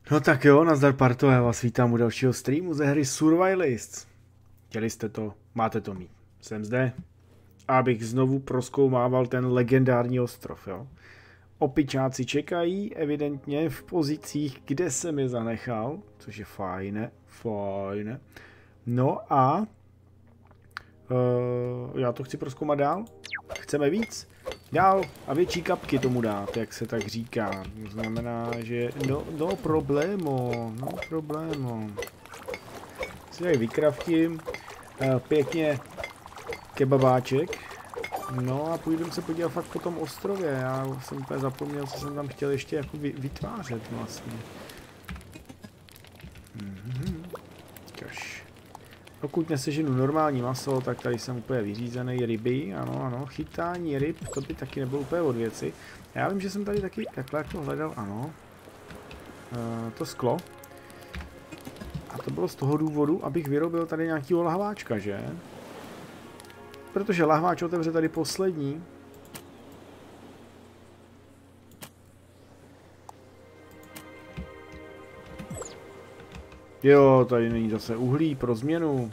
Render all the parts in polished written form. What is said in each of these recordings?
No tak jo, nazdar parto, já vás vítám u dalšího streamu ze hry Survivalists. Chtěli jste to, máte to mít. Jsem zde, abych znovu prozkoumával ten legendární ostrov, jo. Opičáci čekají, evidentně v pozicích, kde jsem je zanechal, což je fajné. No a já to chci prozkoumat dál. Chceme víc? Dál a větší kapky tomu dát, jak se tak říká. To znamená, že no problémo. Si tady vykraftím pěkně kebabáček. No a půjdeme se podívat fakt po tom ostrově. Já jsem úplně zapomněl, co jsem tam chtěl ještě jako vytvářet vlastně. Kaž. Pokud neseženu normální maso, tak tady jsem úplně vyřízený. Ryby, ano, chytání ryb, to by taky nebylo úplně od věci. Já vím, že jsem tady taky takhle jako hledal, ano. To sklo. A to bylo z toho důvodu, abych vyrobil tady nějakýho lahváčka, že? Protože lahváč otevře tady poslední. Jo, tady není zase uhlí pro změnu.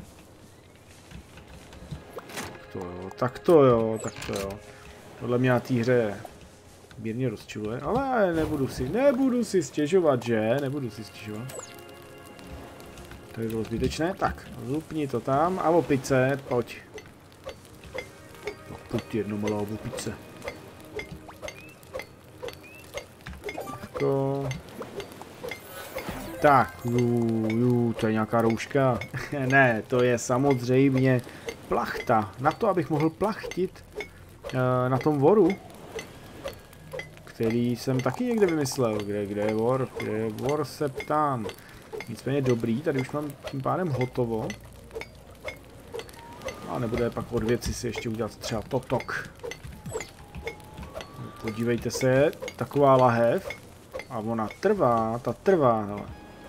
Tak to jo. Podle mě na té hře mírně rozčiluje, ale nebudu si stěžovat, že? Nebudu si stěžovat. To je bylo zbytečné. Tak, zupni to tam a opice, pojď. No, pojď jedno malá opice. Tak, to je nějaká rouška. Ne, to je samozřejmě plachta. Na to, abych mohl plachtit na tom voru, který jsem taky někde vymyslel. Kde je vor? Kde je vor, se ptám. Nicméně dobrý, tady už mám tím pádem hotovo. A nebude pak od věci si ještě udělat třeba totok. Podívejte se, taková lahev. A ona trvá, hele.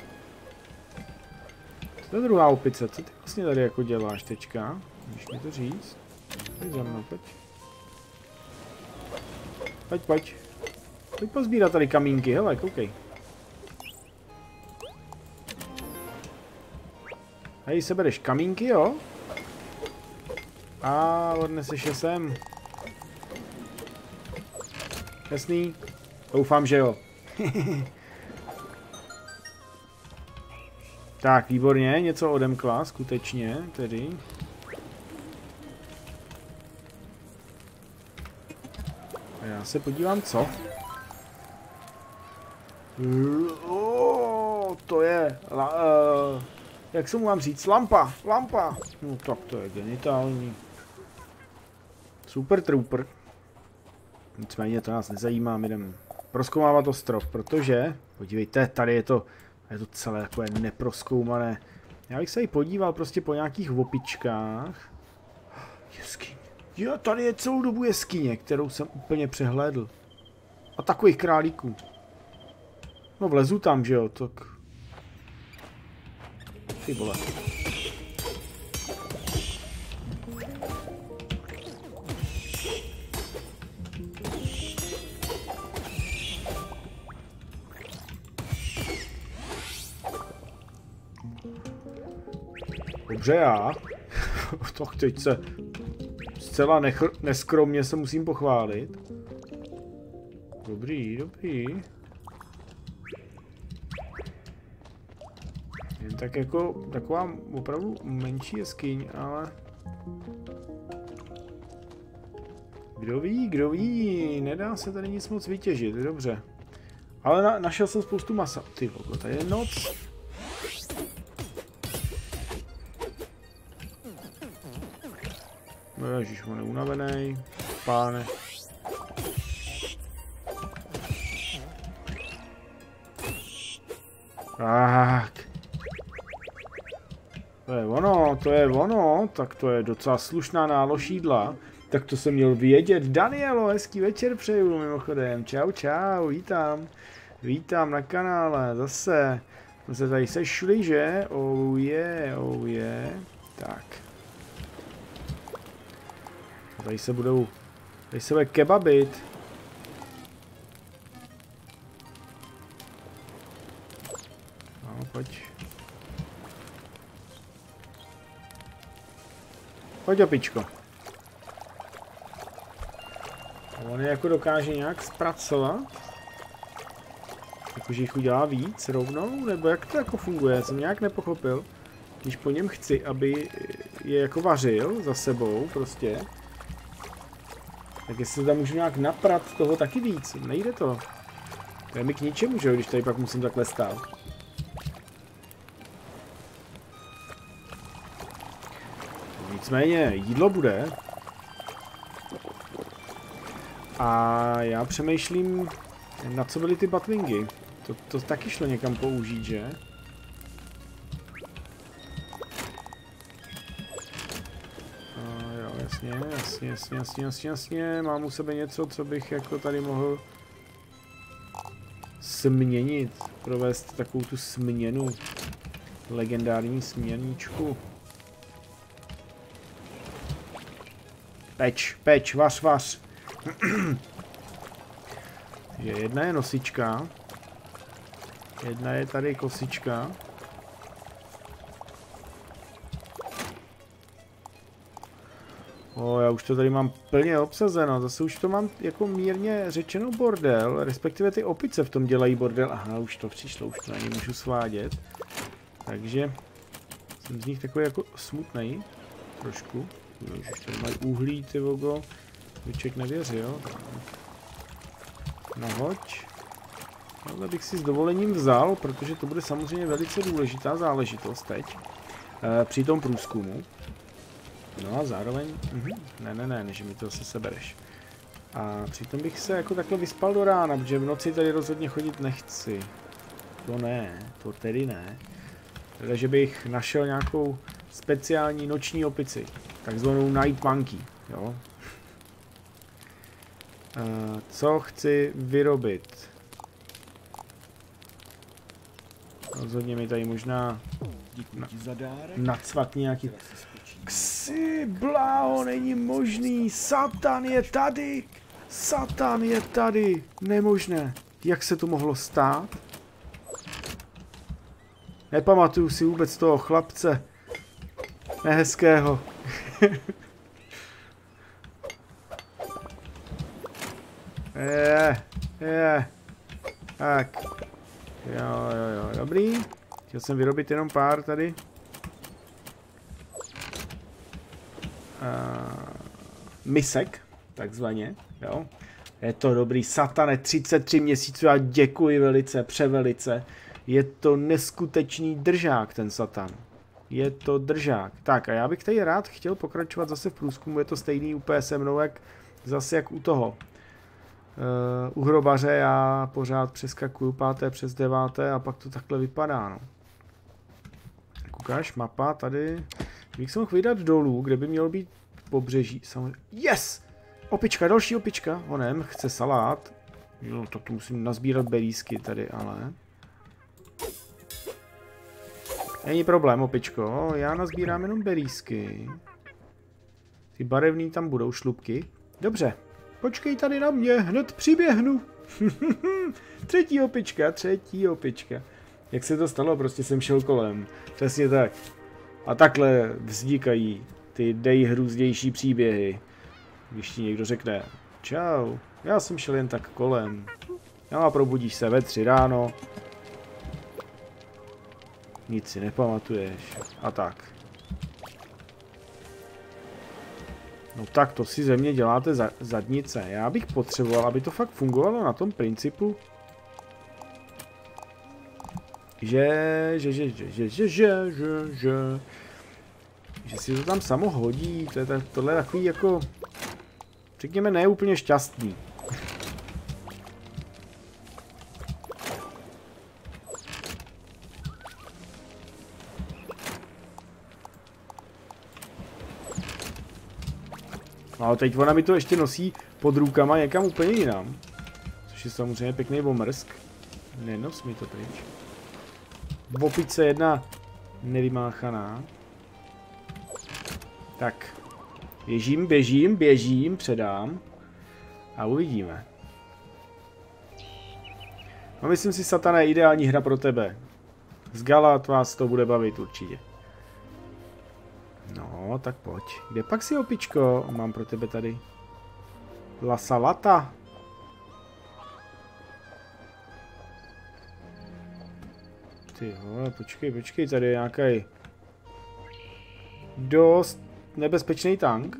To je druhá opice, co ty vlastně tady jako děláš teďka? Můžeš mi to říct? Pojď za mnou, pojď. Pojď pozbírat tady kamínky, hele, koukej. Hej, sebereš kamínky, jo? A odneseš je sem. Jasný? Doufám, že jo. Tak, výborně, něco odemkla, skutečně, tedy. A já se podívám, co? To je, jak se mu mám říct, lampa. No tak to je genitální. Super trooper. Nicméně to nás nezajímá, my jdeme prozkoumávat ostrov, protože, podívejte, tady je to celé takové neprozkoumané. Já bych se i podíval prostě po nějakých opičkách. Jeskyně. Jo, tady je celou dobu jeskyně, kterou jsem úplně přehlédl. A takových králíků. No vlezu tam, že jo, tak. Ty vole. Dobře, já. Tak teď se zcela neskromně se musím pochválit. Dobrý. Jen tak jako taková opravdu menší jeskyň, ale... Kdo ví, nedá se tady nic moc vytěžit, dobře. Ale našel jsem spoustu masa. Ty vole, tady je noc. No ježiš, on je unavený. Páne. Tak. To je ono, tak to je docela slušná nálož jídla. Tak to jsem měl vědět. Danielo, hezký večer přeju mimochodem. Čau, vítám na kanále, zase. Jsme se tady sešli, že? Oh yeah. Tak. Tady se bude kebabit. pojď. Pojď, opičko. On je jako dokáže nějak zpracovat? Jakože jich udělá víc rovnou? Nebo jak to jako funguje? Já jsem nějak nepochopil. Když po něm chci, aby je jako vařil za sebou prostě. Tak jestli tam můžu nějak naprat toho taky víc. Nejde to. To je mi k ničemu, že jo, když tady pak musím takhle stát. Nicméně, jídlo bude. A já přemýšlím, na co byly ty batwingy. To taky šlo někam použít, že? Jo, jasně. Mám u sebe něco, co bych jako tady mohl směnit. Provést takovou tu směnu. Legendární směníčku. Peč, vař. Takže jedna je nosička. Jedna je tady kosička. Já už to tady mám plně obsazeno. Zase už to mám jako mírně řečeno bordel. Respektive ty opice v tom dělají bordel. Aha, už to přišlo, už to na ně můžu svádět. Takže jsem z nich takový jako smutnej. Trošku. Už tady mají uhlí, ty vogo. Vyček nevěřil. Nahoď. Tohle bych si s dovolením vzal, protože to bude samozřejmě velice důležitá záležitost teď. Při tom průzkumu. No a zároveň... Ne, že mi to zase sebereš. A přitom bych se jako takhle vyspal do rána, protože v noci tady rozhodně chodit nechci. To ne, to tedy ne. Takže bych našel nějakou speciální noční opici. Takzvanou night monkey, jo. Co chci vyrobit? Rozhodně mi tady možná nacvat nějaký... Ksi, bláho, není možný, Satan je tady! Satan je tady! Nemožné. Jak se to mohlo stát? Nepamatuju si vůbec toho chlapce. Nehezkého. Tak. Jo, dobrý. Chtěl jsem vyrobit jenom pár tady. Misek, takzvaně, jo. Je to dobrý, Satane, 33 měsíců a děkuji velice, převelice. Je to neskutečný držák, ten Satan. Je to držák. Tak a já bych tady rád chtěl pokračovat zase v průzkumu, je to stejný úplně se mnou, jak u toho. U hrobaře já pořád přeskakuju 5. přes 9. a pak to takhle vypadá, no. Koukáš, mapa tady. Bych se mohl vydat dolů, kde by mělo být pobřeží. Yes! Opička, další opička. Onem, chce salát. Jo, tak to musím nazbírat berýsky tady, ale... Není problém, opičko. Já nazbírám jenom berýsky. Ty barevný tam budou, šlupky. Dobře. Počkej tady na mě, hned přiběhnu. Třetí opička. Jak se to stalo? Prostě jsem šel kolem. Přesně tak. A takhle vznikají ty nejhrůznější příběhy. Když ti někdo řekne, čau, já jsem šel jen tak kolem. No a probudíš se ve 3 ráno. Nic si nepamatuješ. A tak. No tak to si ze mě děláte zadnice. Já bych potřeboval, aby to fakt fungovalo na tom principu, že si to tam samo hodí, tohle je takový jako, řekněme, ne úplně šťastný. No ale teď ona mi to ještě nosí pod rukama někam úplně jinam. Což je samozřejmě pěkný omrsk. Nenos mi to pryč. Opice jedna nevymáchaná. Tak. Běžím, předám. A uvidíme. No myslím si, Satane, ideální hra pro tebe. Z Galat vás to bude bavit určitě. No, tak pojď. Kde pak si, opičko? Mám pro tebe tady. La salata. Ty vole, počkej, tady je nějaký dost nebezpečný tank.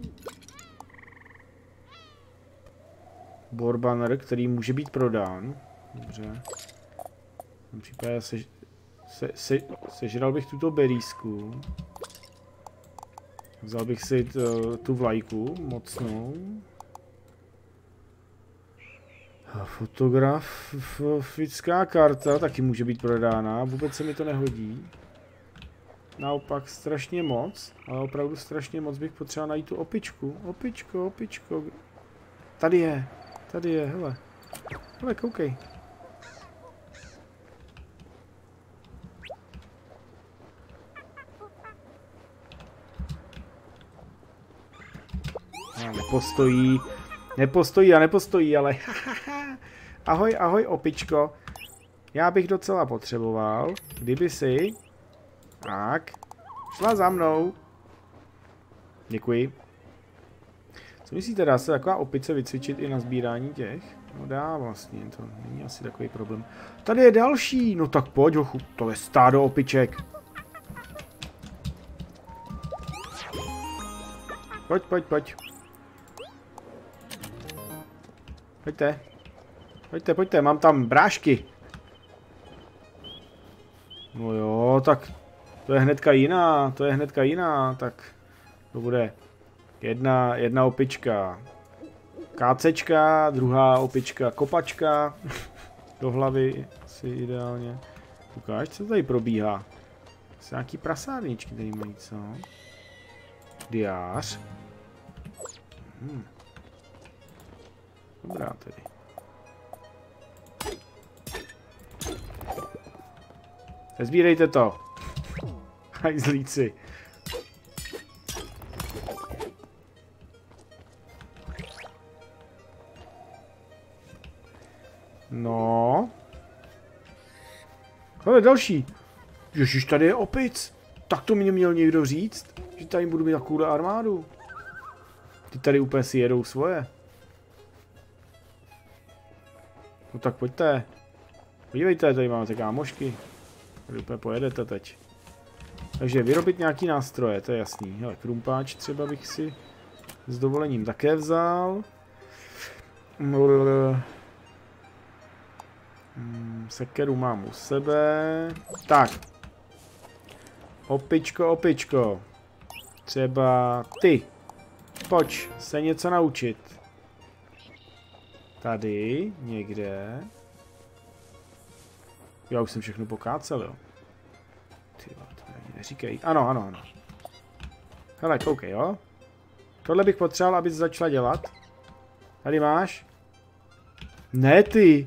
Borbanner, který může být prodán. Dobře. V tom případě sežral bych tuto berýsku. Vzal bych si tu vlajku mocnou. Fotografická karta taky může být prodána, vůbec se mi to nehodí. Naopak strašně moc, ale opravdu strašně moc bych potřeboval najít tu opičku. Opičko. Tady je, hele. Hele, koukej. Nepostojí, ale ahoj, opičko. Já bych docela potřeboval, kdyby si... Tak, šla za mnou. Děkuji. Co myslíte, dá se taková opice vycvičit i na sbírání těch? No dá vlastně, to není asi takový problém. Tady je další, no tak pojď, hochu, to je stádo opiček. Pojď. Pojďte, mám tam brášky. No jo, tak to je hnedka jiná, tak to bude jedna opička kácečka, druhá opička kopačka, do hlavy asi ideálně. Ukáž, co tady probíhá. Jsou nějaký prasárničky tady mají, co? Diář. Dobrá tedy. Nezbírejte to. Hajzlíci. No. Hele, další. Ježiš, tady je opic. Tak to mě měl někdo říct, že tady budu mít takovou armádu. Ty tady úplně si jedou svoje. No tak pojďte. Podívejte, tady máme kámošky. Tady úplně pojedete teď. Takže vyrobit nějaký nástroje, to je jasný. Hele, krumpáč třeba bych si s dovolením také vzal. Sekeru mám u sebe. Tak. Opičko. Třeba ty. Pojď se něco naučit. Tady, někde. Já už jsem všechno pokácel, jo. Tyhle, to ani neříkej. Ano. Hele, koukej, jo. Tohle bych potřeboval, abys začala dělat. Tady máš. Ne, ty.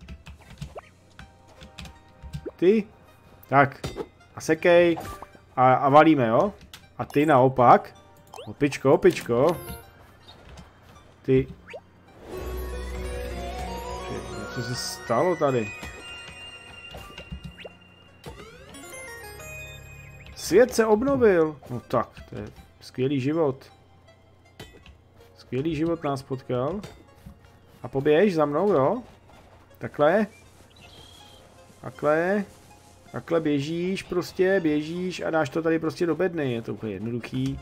Ty. Tak. A sekej. A valíme, jo. A ty naopak. Opičko. Ty. Co se stalo tady? Svět se obnovil. No tak, to je skvělý život. Skvělý život nás potkal. A poběž za mnou, jo? Takhle. Takhle běžíš prostě, a dáš to tady prostě do bedny. Je to úplně jednoduchý.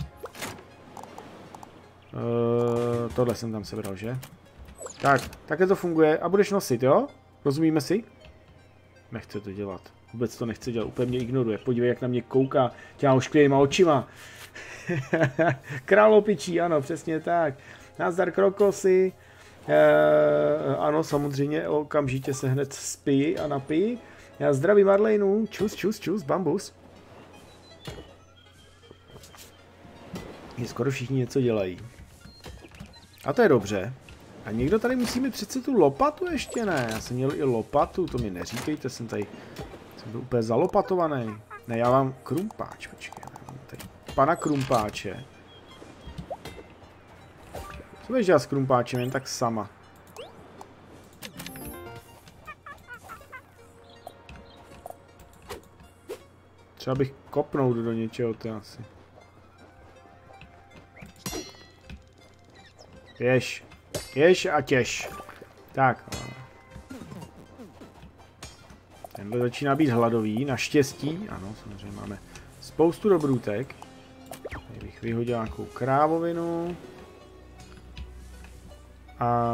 Tohle jsem tam sebral, že? Tak, takhle to funguje. A budeš nosit, jo? Rozumíme si? Nechce to dělat. Vůbec to nechce dělat, úplně mě ignoruje. Podívej, jak na mě kouká těma ošklivýma očima. Král opičí, ano, přesně tak. Nazdar, krokosy. Ano, samozřejmě, okamžitě se hned spí a napí. Já zdravím Marlejnu. Čus, bambus. Skoro všichni něco dělají. A to je dobře. A někdo tady musí mít přece tu lopatu ještě, ne? Já jsem měl i lopatu, to mi neříkejte, jsem tady byl úplně zalopatovaný. Ne, já mám krumpáč, počkej. Tady pana krumpáče. Co budeš dělat s krumpáčem, jen tak sama? Třeba bych kopnout do něčeho, to asi. Jež. Jež a těž. Tak. Tenhle začíná být hladový, naštěstí. Ano, samozřejmě máme spoustu dobrůtek. Tady bych vyhodil nějakou krávovinu. A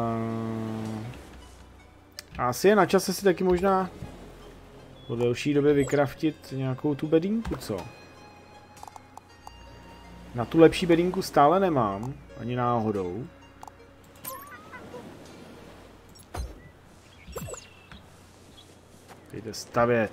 asi je na čase si taky možná po delší době vykraftit nějakou tu bedínku, co? Na tu lepší bedínku stále nemám, ani náhodou. Jde stavět.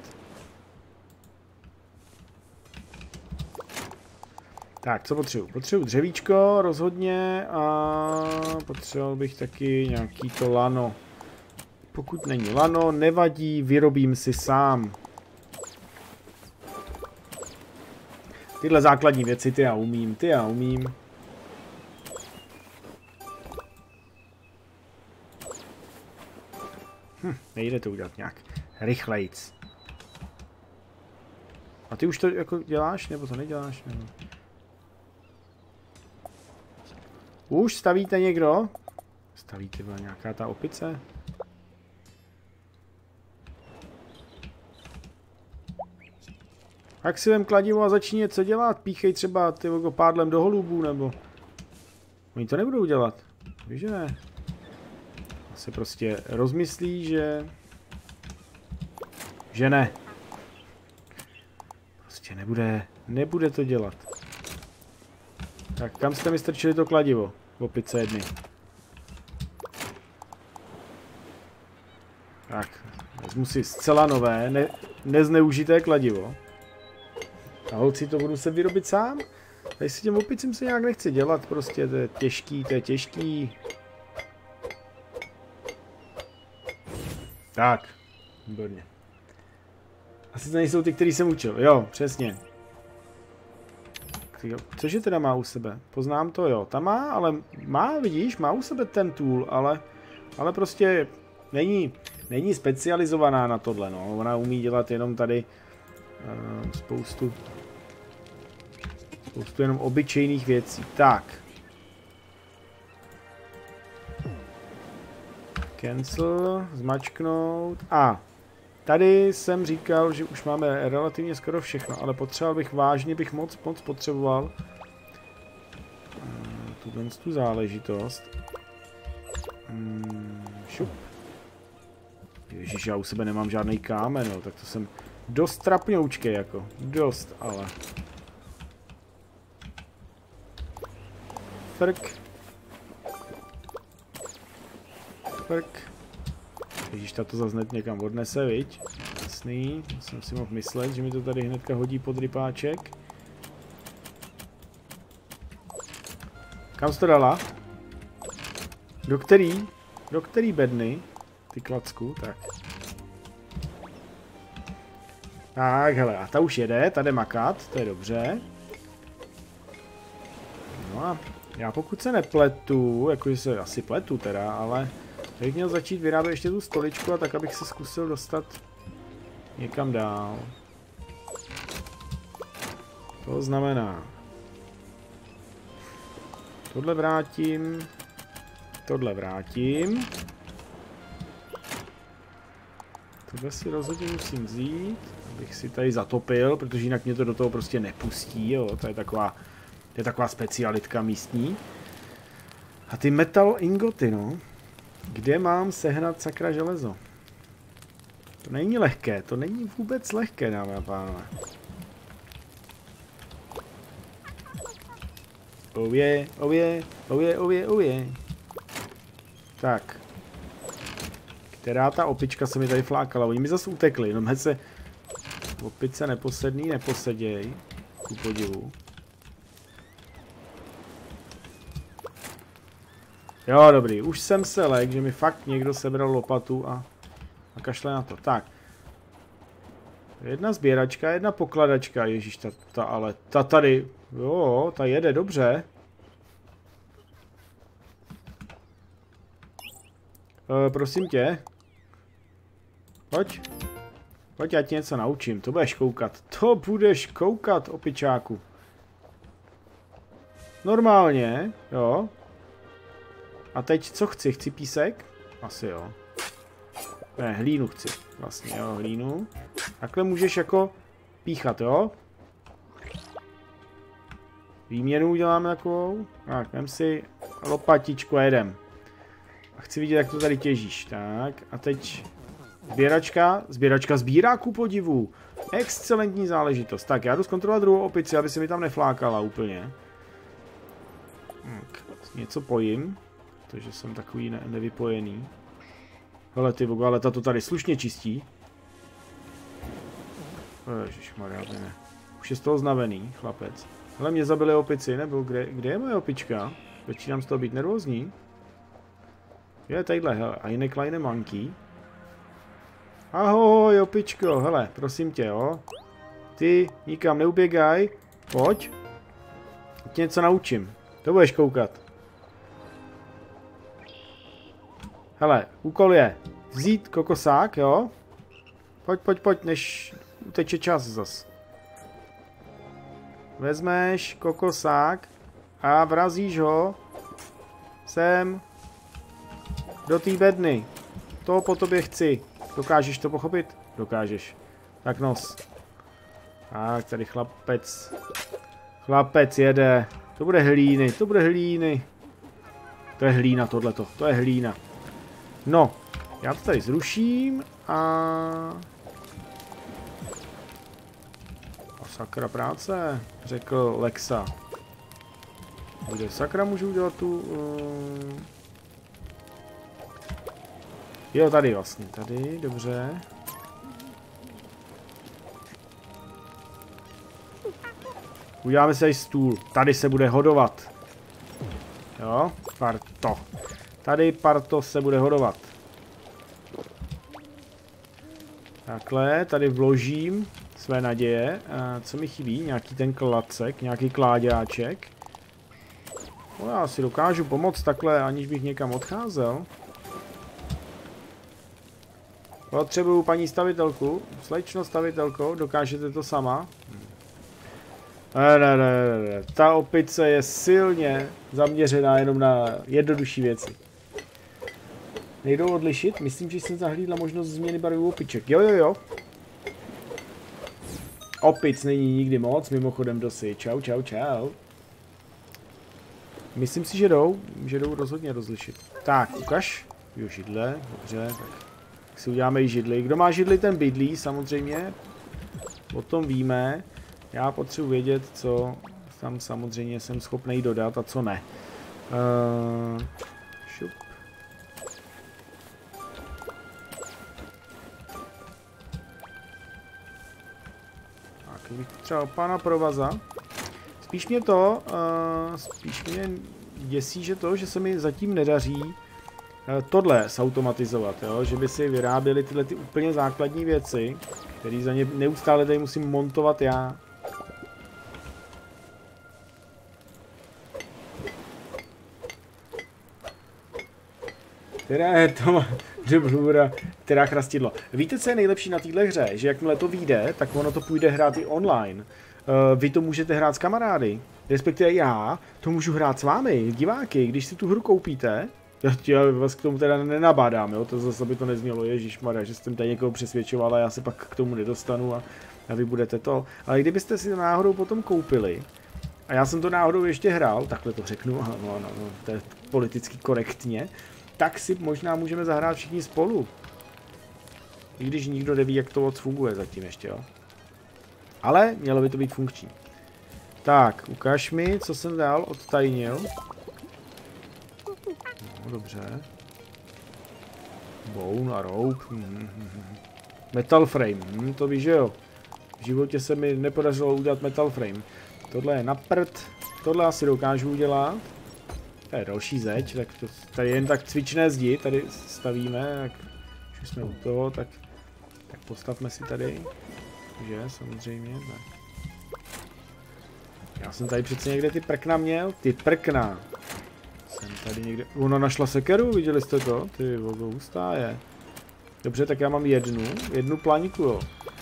Tak, co potřebuji? Potřebuji dřevíčko, rozhodně, a potřeboval bych taky nějaký to lano. Pokud není lano, nevadí, vyrobím si sám. Tyhle základní věci ty já umím, nejde to udělat nějak rychlejc. A ty už to jako děláš, nebo to neděláš? Nebo... Už stavíte někdo? Stavíte nějaká ta opice? Tak si vem kladivo a začni něco dělat. Píchej třeba ty pádlem do holubů, nebo... Oni to nebudou dělat. Víš, že ne? Se prostě rozmyslí, že ne. Prostě nebude to dělat. Tak kam jste mi strčili to kladivo? V opice jedny. Tak, vezmu si zcela nové, nezneužité kladivo. A holci, to budu se vyrobit sám? Tady si těm opicím se nějak nechci dělat, prostě to je těžký. Tak, výborně. Asi to nejsou ty, který jsem učil. Jo, přesně. Cože teda má u sebe? Poznám to, jo. Ta má, ale má, vidíš, má u sebe ten tool, ale prostě není specializovaná na tohle, no. Ona umí dělat jenom tady spoustu jenom obyčejných věcí. Tak. Cancel, zmačknout. A tady jsem říkal, že už máme relativně skoro všechno, ale potřeboval bych, vážně bych moc potřeboval tu záležitost. Šup. Ježiš, já u sebe nemám žádný kámen, no, tak to jsem dost trapňoučkej, jako. Dost, ale. Frk. Ježíš, ta to zase někam odnese, viď? Jasný, jsem si mohl myslet, že mi to tady hnedka hodí pod rypáček. Kam jsi to dala? Do který bedny? Ty klacku, tak. Tak, hele, a ta už jede, ta jde makat, to je dobře. No a já pokud se nepletu, jakože se asi pletu teda, ale bych měl začít vyrábět ještě tu stoličku a tak, abych se zkusil dostat někam dál. To znamená, tohle vrátím, tohle si rozhodně musím vzít, abych si tady zatopil, protože jinak mě to do toho prostě nepustí, jo, to je taková specialitka místní. A ty metal ingoty, no. Kde mám sehnat sakra železo? To není lehké, to není vůbec lehké, dámy a pánové. Oh je. Tak. Která ta opička se mi tady flákala? Oni mi zase utekli, jenom se opice neposeděj. Ku podivu. Jo, dobrý, už jsem se lek, že mi fakt někdo sebral lopatu a kašle na to. Tak. Jedna sběračka, jedna pokladačka, ježíš, ta tady, jo, ta jede dobře. Prosím tě. Pojď. Pojď, já ti něco naučím, to budeš koukat. To budeš koukat, opičáku. Normálně, jo. A teď co chci? Chci písek? Asi jo. Ne, hlínu chci. Vlastně, jo, hlínu. Takhle můžeš jako píchat, jo. Výměnu uděláme takovou. Tak, vem si lopatičku a jedem. A chci vidět, jak to tady těžíš. Tak, a teď sběračka. Sběračka sbírá ku podivu. Excelentní záležitost. Tak, já jdu zkontrolovat druhou opici, aby se mi tam neflákala úplně. Tak, něco pojím. Protože jsem takový nevypojený. Hele ty vogo, ale ta to tady slušně čistí. Ježišmarja, ne. Už je z toho znavený, chlapec. Hele, mě zabili opici, nebo kde je moje opička? Začínám z toho být nervózní. Je tadyhle, hele, eine kleine monkey. Ahoj, opičko, hele, prosím tě, jo. Ty nikam neuběgaj, pojď. Tě něco naučím, to budeš koukat. Hele, úkol je vzít kokosák, jo. Pojď, než uteče čas zas. Vezmeš kokosák a vrazíš ho sem do té bedny. To po tobě chci. Dokážeš to pochopit? Dokážeš. Tak nos. Tak, tady chlapec. Chlapec jede. To bude hlíny, to bude hlíny. To je hlína tohleto, to je hlína. No, já to tady zruším a... Sakra práce, řekl Lexa. Kde sakra můžu udělat tu... Jo, tady vlastně, tady, dobře. Uděláme si tady stůl, tady se bude hodovat. Jo, parto. Tady parto se bude hodovat. Takhle, tady vložím své naděje. Co mi chybí? Nějaký ten klacek, nějaký kláďáček. No, já si dokážu pomoct takhle, aniž bych někam odcházel. Potřebuju paní stavitelku. Slečno stavitelko, dokážete to sama? Ne. Ta opice je silně zaměřená jenom na jednodušší věci. Nejdou odlišit? Myslím, že jsem zahlídla možnost změny barvy opiček. Jo. Opic není nikdy moc, mimochodem dosi. Čau. Myslím si, že jdou rozhodně rozlišit. Tak, ukaž. Jo, židle, dobře, tak si uděláme i židli. Kdo má židli, ten bydlí, samozřejmě. O tom víme. Já potřebuji vědět, co tam samozřejmě jsem schopný dodat a co ne. Šup. Tak, bych třeba pana provaza. Spíš mě děsí, že se mi zatím nedaří tohle zautomatizovat, jo? Že by si vyráběli tyhle ty úplně základní věci, které za ně neustále tady musím montovat já. Která je to dublura, která chrastidlo. Víte, co je nejlepší na téhle hře? Že jakmile to vyjde, tak ono to půjde hrát i online. Vy to můžete hrát s kamarády. Respektive já to můžu hrát s vámi, diváky. Když si tu hru koupíte, já vás k tomu teda nenabádám, jo? To zase by to neznělo, ježišmarja, že jsem tady někoho přesvědčoval a já se pak k tomu nedostanu a vy budete to. Ale kdybyste si to náhodou potom koupili, a já jsem to náhodou ještě hrál, takhle to řeknu, no, to je politicky korektně, tak si možná můžeme zahrát všichni spolu. I když nikdo neví, jak to moc funguje zatím ještě, jo. Ale mělo by to být funkční. Tak, ukaž mi, co jsem dál odtajnil. No, dobře. Bone a rope. Metal frame, to víš, že jo. V životě se mi nepodařilo udělat metal frame. Tohle je na prd. Tohle asi dokážu udělat. To je další zeď, tak to tady jen tak cvičné zdi, tady stavíme, tak už jsme u toho, tak postavme si tady, že samozřejmě, tak. Já jsem tady přece někde ty prkna měl, ty prkna. Jsem tady někde, ona našla sekeru, viděli jste to? Ty vogo, hustá je. Dobře, tak já mám jednu plaňku, jo.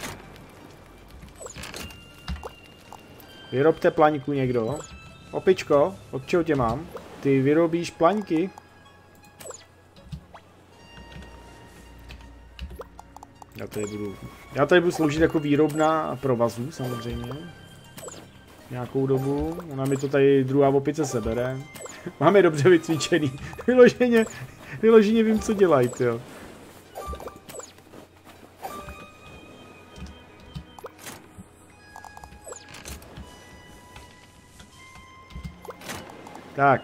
Vyrobte plaňku někdo. Opičko, od čeho tě mám? Ty vyrobíš plaňky? Já tady budu sloužit jako výrobna provazů, samozřejmě. Nějakou dobu. Ona mi to tady druhá opice sebere. Máme dobře vycvičený. Vyloženě vím, co dělají, jo. Tak.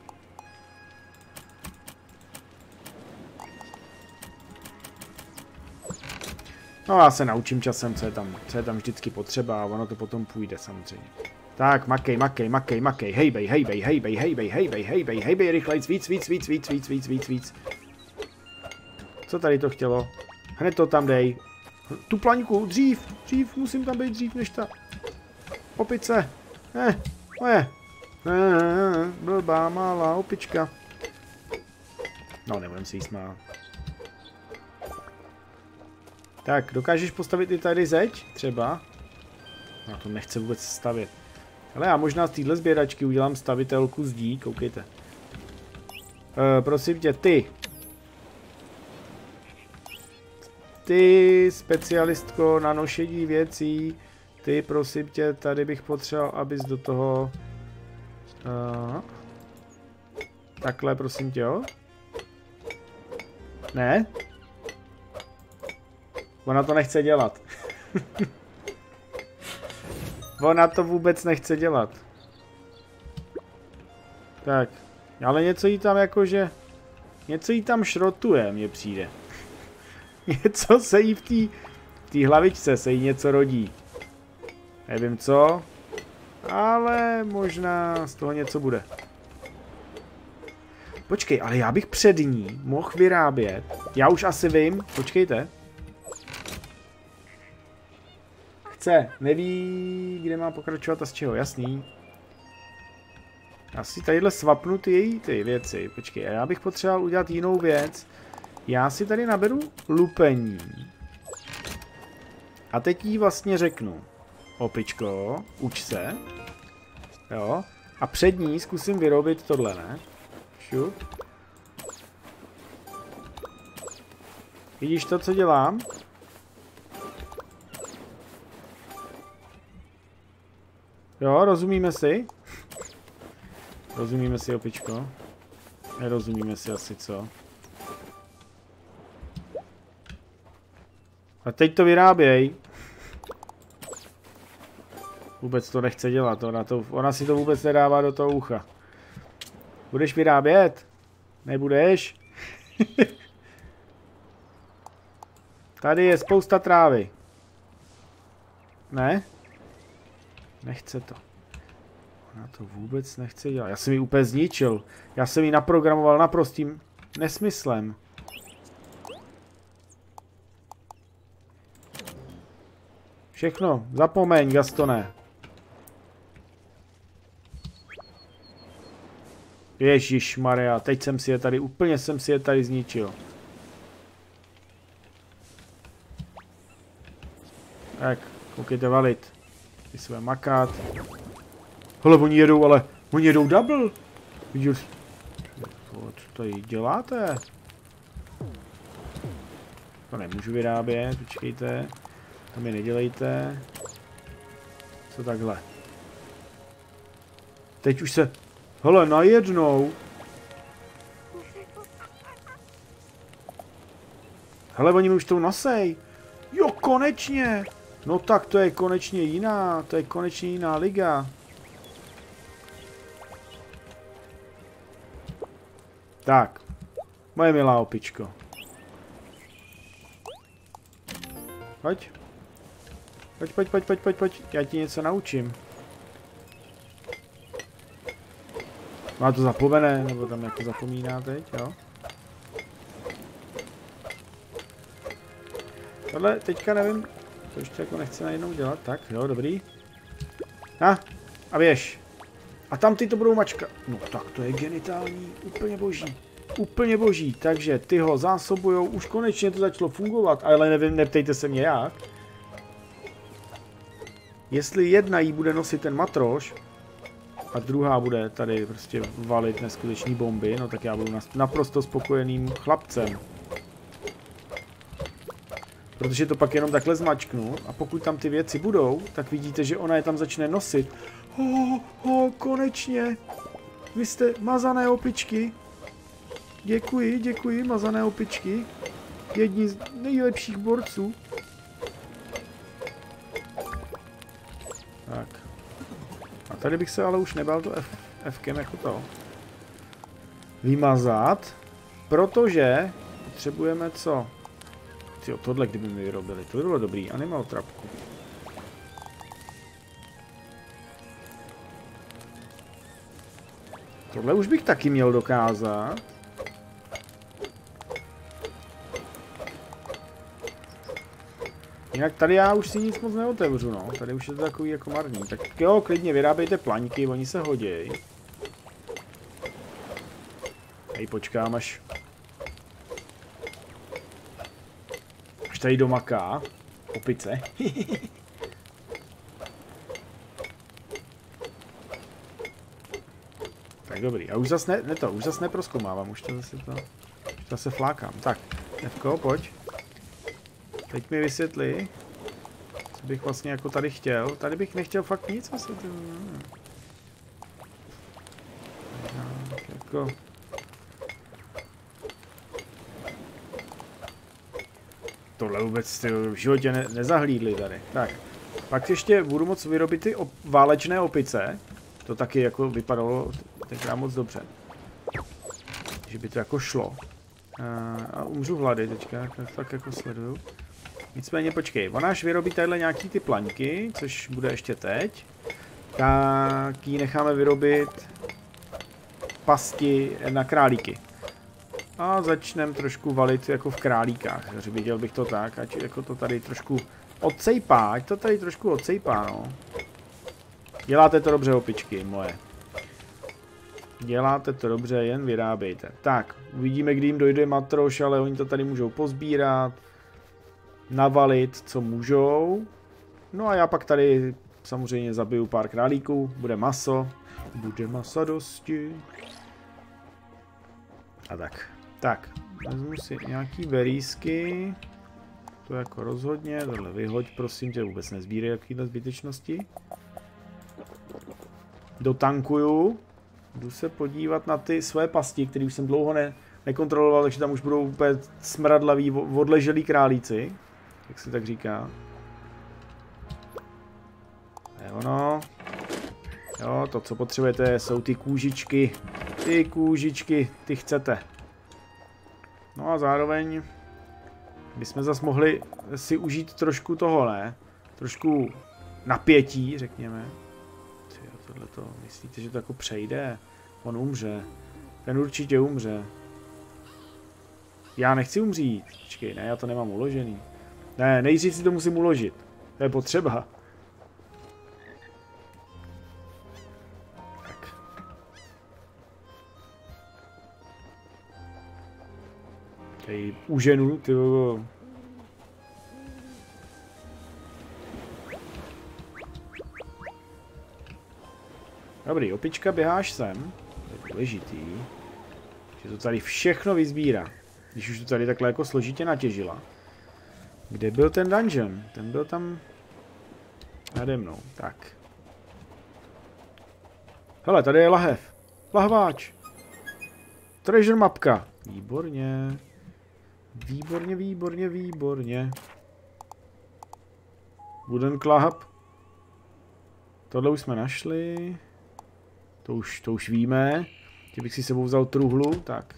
No já se naučím časem, co je tam vždycky potřeba a ono to potom půjde samozřejmě. Tak, makej, hejbej, rychlejc, víc. Co tady to chtělo? Hned to tam dej. Tu plaňku, dřív, musím tam být dřív než ta opice. Moje. Blbá malá opička. No, nebudem si jí smát. Tak, dokážeš postavit i tady zeď? Třeba? No, to nechce vůbec stavět. Ale já možná z téhle sběračky udělám stavitelku zdí, koukejte. Prosím tě, ty specialistko na nošení věcí, ty prosím tě, tady bych potřeboval, abys do toho... takhle prosím tě, jo? Ne? Ona to nechce dělat. Ona to vůbec nechce dělat. Tak. Ale něco jí tam jakože... Něco jí tam šrotuje, mně přijde. Něco se jí v té hlavičce se jí něco rodí. Nevím co. Ale možná z toho něco bude. Počkej, ale já bych před ní mohl vyrábět. Já už asi vím. Počkejte. Neví, kde má pokračovat a z čeho, jasný. Já si tadyhle svapnu ty věci. Počkej, já bych potřeboval udělat jinou věc. Já si tady naberu lupení. A teď jí vlastně řeknu. Opičko, uč se. Jo. A před ní zkusím vyrobit tohle, ne? Šup. Vidíš to, co dělám? Jo, rozumíme si? Rozumíme si, opičko? Nerozumíme si asi, co? A teď to vyráběj. Vůbec to nechce dělat, ona si to vůbec nedává do toho ucha. Budeš vyrábět? Nebudeš? Tady je spousta trávy. Ne? Nechce to. Ona to vůbec nechce dělat. Já jsem ji úplně zničil. Já jsem ji naprogramoval naprostým nesmyslem. Všechno. Zapomeň, Gastone. Ježišmarja, teď jsem si je tady, úplně jsem si je tady zničil. Tak, koukejte valit. Ty se makat. Hele, oni jedou double. Vidíš, co tady děláte? To nemůžu vyrábět, počkejte. To mi nedělejte. Co takhle? Teď už se... Hele, najednou. Hele, oni mi už to nosej. Jo, konečně. No tak to je konečně jiná liga. Tak. Moje milá opičko. Pojď. Pojď. Já ti něco naučím. Má to zapomene, nebo tam jak to zapomíná teď, jo? Tohle teďka nevím, to ještě jako nechce najednou dělat, tak jo, dobrý. A běž. A tam ty to budou mačkat. No tak to je genitální, úplně boží, takže ty ho zásobujou, už konečně to začalo fungovat, ale nevím, neptejte se mě jak. Jestli jedna jí bude nosit ten matroš a druhá bude tady prostě valit neskutečný bomby, no tak já budu naprosto spokojeným chlapcem. Protože to pak jenom takhle zmačknu a pokud tam ty věci budou, tak vidíte, že ona je tam začne nosit. Konečně! Vy jste mazané opičky. Děkuji, děkuji, mazané opičky. Jedni z nejlepších borců. Tak. A tady bych se ale už nebál to F-kem jako to vymazat, protože potřebujeme co? Jo, tohle kdyby mi vyrobili, to by bylo dobrý, animal trapku. Tohle už bych taky měl dokázat. Jinak tady já už si nic moc neotevřu, no. Tady už je to takový jako marný. Tak jo, klidně vyrábejte plaňky, oni se hoděj. Tady počkám, až tady domaká. Opice. Tak dobrý. A už zase už zase neprozkoumávám, už to zase flákám. Tak, Fko, pojď. Teď mi vysvětli, co bych vlastně jako tady chtěl. Tady bych nechtěl fakt nic asi. Jako... Tohle vůbec v životě nezahlídli tady. Tak, pak ještě budu moct vyrobit ty válečné opice. To taky jako vypadalo tenkrát moc dobře. Že by to jako šlo. A umřu hlady teďka, tak jako sleduju. Nicméně počkej, ona až vyrobí tadyhle nějaký ty plaňky, což bude ještě teď. Tak ji necháme vyrobit pasti na králíky. A začneme trošku valit jako v králíkách. Viděl bych to tak, ať jako to tady trošku odsejpá, ať to tady trošku odsejpá, no. Děláte to dobře, opičky moje. Děláte to dobře, jen vyrábejte. Tak, uvidíme, kdy jim dojde matroš, ale oni to tady můžou pozbírat. Navalit, co můžou. No a já pak tady samozřejmě zabiju pár králíků. Bude maso. Bude masa dosti. A tak. Tak, vezmu si nějaký berýsky. To jako rozhodně. Tohle vyhoď, prosím tě, vůbec nezbírej jakýhle zbytečnosti. Dotankuju. Jdu se podívat na ty své pasti, které už jsem dlouho nekontroloval, takže tam už budou úplně smradlaví, odleželí králíci. Jak se tak říká. Je ono. Jo, to, co potřebujete, jsou ty kůžičky. Ty kůžičky, ty chcete. No a zároveň bychom zase mohli si užít trošku toho, ne? Trošku napětí, řekněme. Tohleto, myslíte, že to jako přejde? On umře. Ten určitě umře. Já nechci umřít. Počkej, ne, já to nemám uložený. Ne, nejdřív si to musím uložit. To je potřeba. Tak. Tady uženu, ty. Dobrý, opička, běháš sem. To je důležitý. Že to tady všechno vyzbírá. Když už to tady takhle jako složitě natěžila. Kde byl ten dungeon? Ten byl tam nade mnou. Tak. Hele, tady je lahev. Lahváč. Treasure mapka. Výborně. Výborně, výborně, výborně. Wooden club. Tohle už jsme našli. To už víme. Že bych si sebou vzal truhlu. Tak.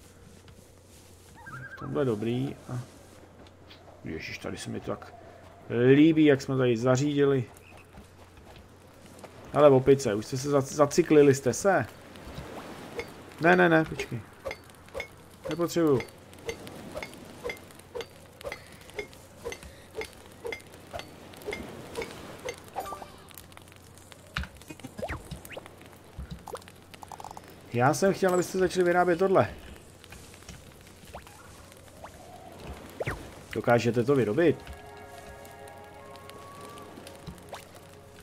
V tomhle dobrý. A... Ježiš, tady se mi to tak líbí, jak jsme tady zařídili. Ale opice, už jste se zacyklili, jste se? Ne, počkej. Nepotřebuju. Já jsem chtěl, abyste začali vyrábět tohle. Dokážete to vyrobit?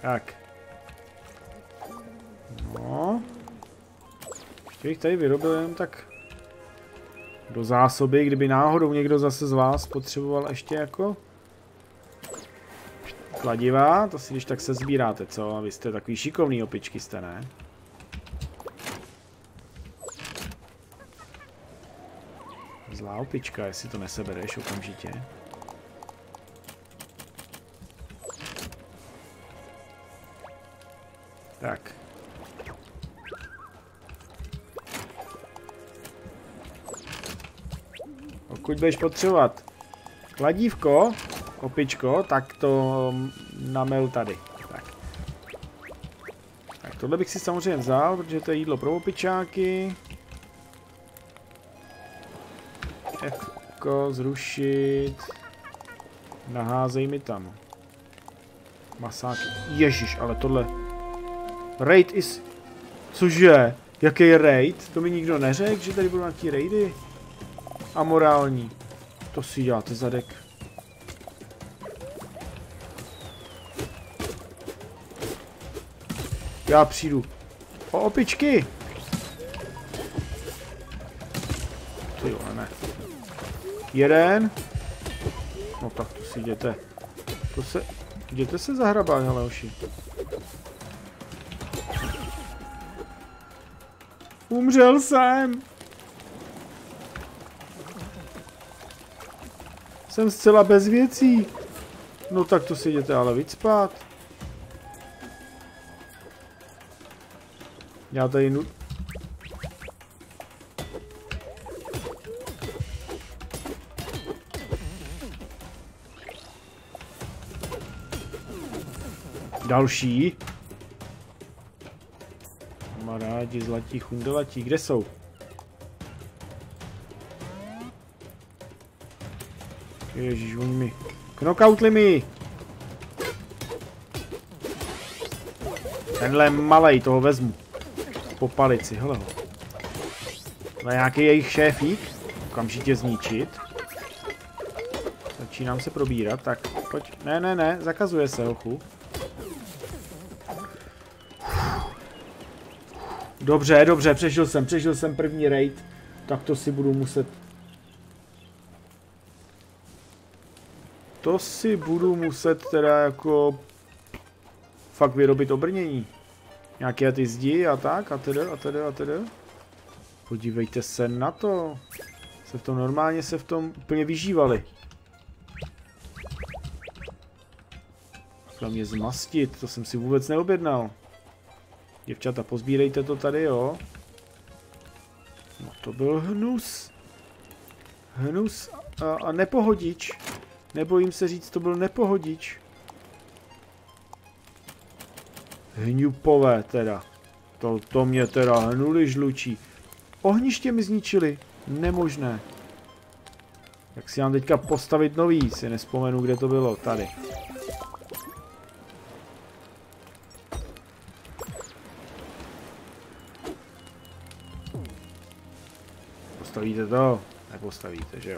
Tak. No. Ještě bych tady vyrobil jen tak do zásoby, kdyby náhodou někdo zase z vás potřeboval ještě jako kladiva, to si když tak se sbíráte, co? Vy jste takový šikovný opičky, jste, ne? Zlá opička, jestli to nesebereš okamžitě. Tak. Pokud budeš potřebovat kladívko, opičko, tak to namel tady. Tak tohle bych si samozřejmě vzal, protože to je jídlo pro opičáky. Fko, zrušit. Naházej mi tam. Masáky. Ježíš, ale tohle... Raid is... Cože? Jaký je raid? To mi nikdo neřekl, že tady budou nějaký raidy? Amorální. To si děláte zadek. Já přijdu. O opičky! Ty jo, ne. Jeden. No tak to si jděte. To se... Jděte se zahrabat, hele oši. Umřel jsem! Jsem zcela bez věcí. No tak to si jděte ale vycpat. Já tady další. Kamarádi, zlatí chundelatí, kde jsou? Ježíš, oni mi knockoutli mi. Tenhle malej, toho vezmu. Po palici, hele ho. To je nějaký jejich šéfík. Okamžitě zničit. Začínám se probírat, tak pojď. Ne, zakazuje se, hochu. Dobře, přežil jsem první raid. Tak to si budu muset... To si budu muset teda jako... Fakt vyrobit obrnění. Nějaké ty zdi a tak, a tedy. Podívejte se na to. Normálně se v tom úplně vyžívali. Chtěl mě zmastit, to jsem si vůbec neobjednal. Děvčata, pozbírejte to tady, jo. No to byl hnus. Hnus a nepohodič. Nebojím se říct, to byl nepohodič. Hňupové teda. To mě teda hnuli žlučí. Ohniště mi zničili. Nemožné. Jak si mám teďka postavit nový, si nespomenu, kde to bylo. Tady. Postavíte to? Nepostavíte, že jo?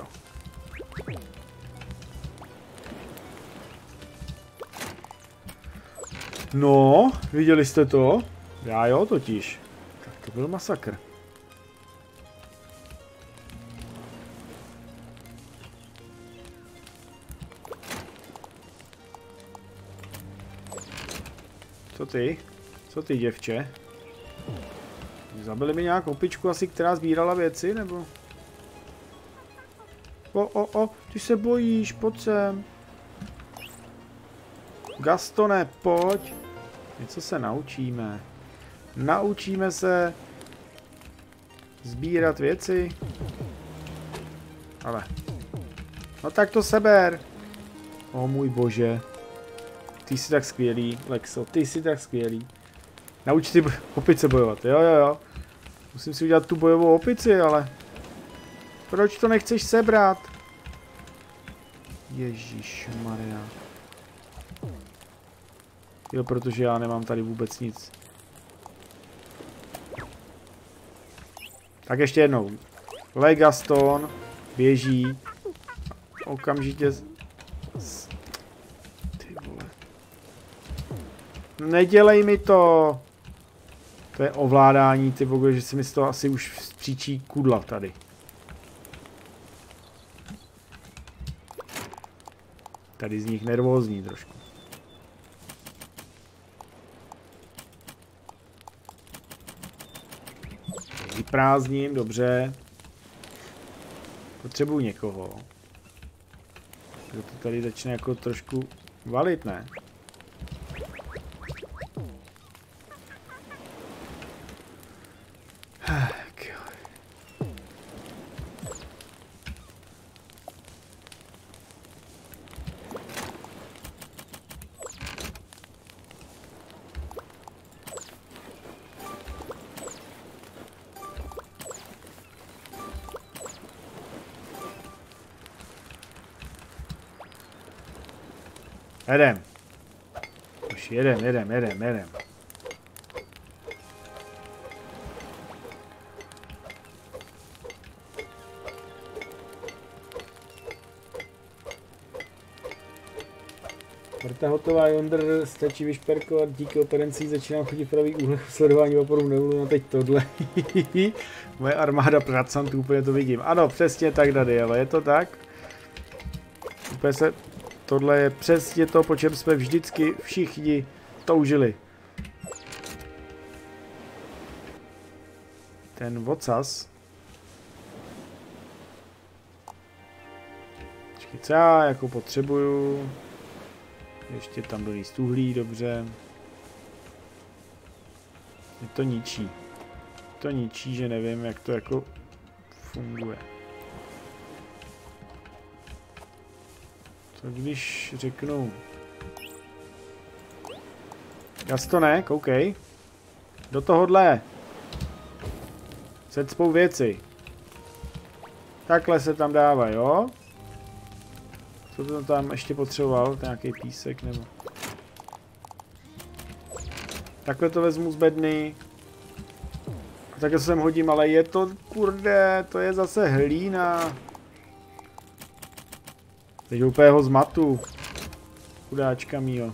No, viděli jste to? Já jo, totiž. Tak to byl masakr. Co ty? Co ty, děvče? Zabili mi nějakou opičku asi, která sbírala věci, nebo? Ty se bojíš, pojď sem. Gastone, pojď. Něco se naučíme. Naučíme se sbírat věci. Ale. No tak to seber. O můj bože. Ty jsi tak skvělý, Lexo, ty jsi tak skvělý. Nauč si opice bojovat, jo. Musím si udělat tu bojovou opici, ale... Proč to nechceš sebrat? Ježišmarja. Jo, protože já nemám tady vůbec nic. Tak ještě jednou. Legaston běží. Okamžitě... Ty vole. Nedělej mi to! To je ovládání, ty vogo, že se mi z toho asi už stříčí kudla tady. Tady z nich nervózní trošku. Vyprázdním, dobře. Potřebuji někoho. Kdo to tady začne jako trošku valit, ne? Jedem. Už jedem. Vrta hotová, Yonder, stačí vyšperkovat, díky operencí začínám chodit v pravý úhlech sledování vaporů, nebudu na teď tohle. Moje armáda pracantů, úplně to vidím. Ano, přesně tak, Daniele, je to tak? Úplně se... Tohle je přesně to, po čem jsme vždycky všichni toužili. Ten vocas. Počkej, co já jako potřebuju? Ještě tam doníst uhlí, dobře. Je to ničí. To ničí, že nevím, jak to jako funguje. Co když řeknu... Gastone, koukej. Do tohohle. Secpou věci. Takhle se tam dává, jo? Co to tam ještě potřeboval? Nějaký písek nebo... Takhle to vezmu z bedny. A takhle se sem hodím, ale je to, kurde, to je zase hlína. Teď úplně ho zmatu. Chudáčka mýho.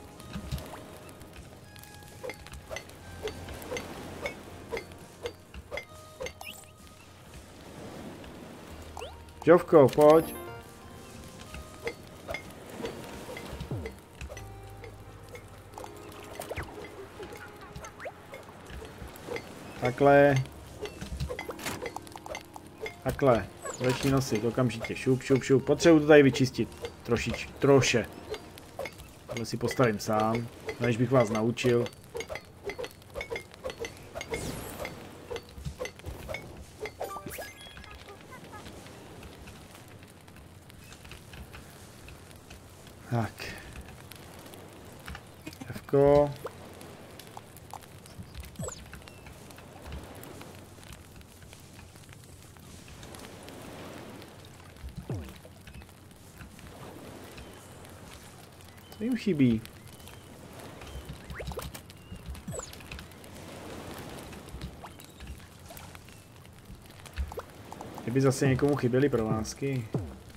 Žovko, pojď. Takhle. Takhle. Začni nosit okamžitě. Šup, šup, šup. Potřebuji to tady vyčistit. Troše. Tohle si postavím sám. Než bych vás naučil. Tak. Fko. Co jim chybí? Kdyby zase někomu chyběly provázky.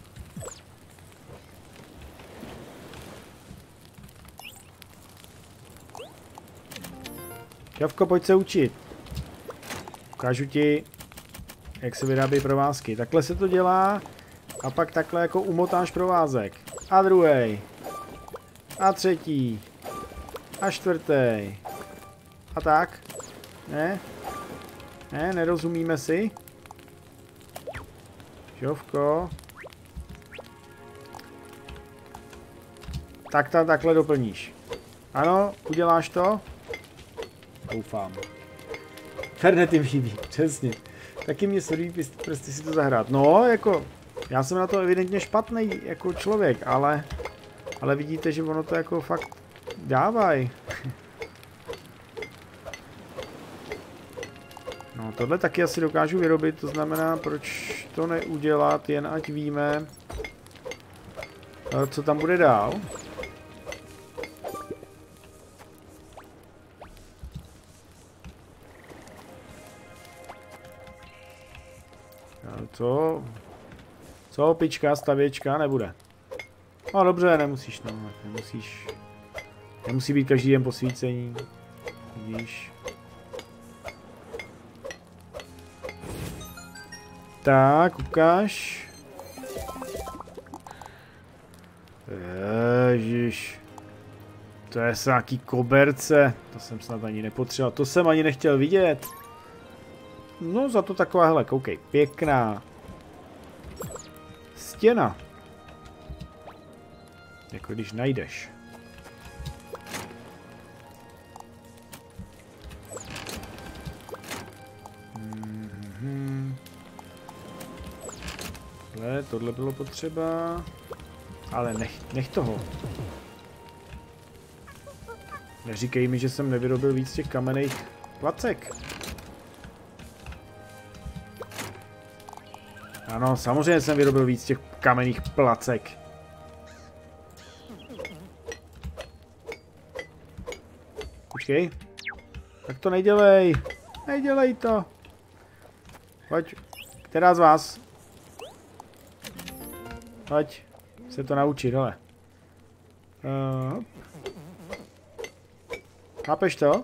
Žavko, pojď se učit. Ukážu ti, jak se vyrábí provázky. Takhle se to dělá a pak takhle jako umotáš provázek. A druhý. A třetí. A čtvrtý. A tak. Ne? Ne, nerozumíme si? Žovko. Tak tam takhle doplníš. Ano, uděláš to? Doufám. Fernet mi chybí, přesně. Taky mě srdí prostě si to zahrát. No, jako, já jsem na to evidentně špatný jako člověk, ale vidíte, že ono to jako fakt dávaj. No, tohle taky asi dokážu vyrobit, to znamená, proč to neudělat, jen ať víme, co tam bude dál. Co, pička, stavěčka, nebude. No dobře, nemusíš, no, nemusíš. Nemusí být každý den posvícení. Vidíš. Tak, ukáž. Ježiš. To je nějaký koberce. To jsem snad ani nepotřeboval. To jsem ani nechtěl vidět. No za to taková, hele, koukej. Pěkná. Stěna. Jako když najdeš. Tohle bylo potřeba. Ale nech toho. Neříkej mi, že jsem nevyrobil víc těch kamenných placek. Ano, samozřejmě jsem vyrobil víc těch kamenných placek. Počkej. Tak to nedělej. Nedělej to. Pojď. Která z vás? Pojď. Se to naučit, hele. Chápeš to?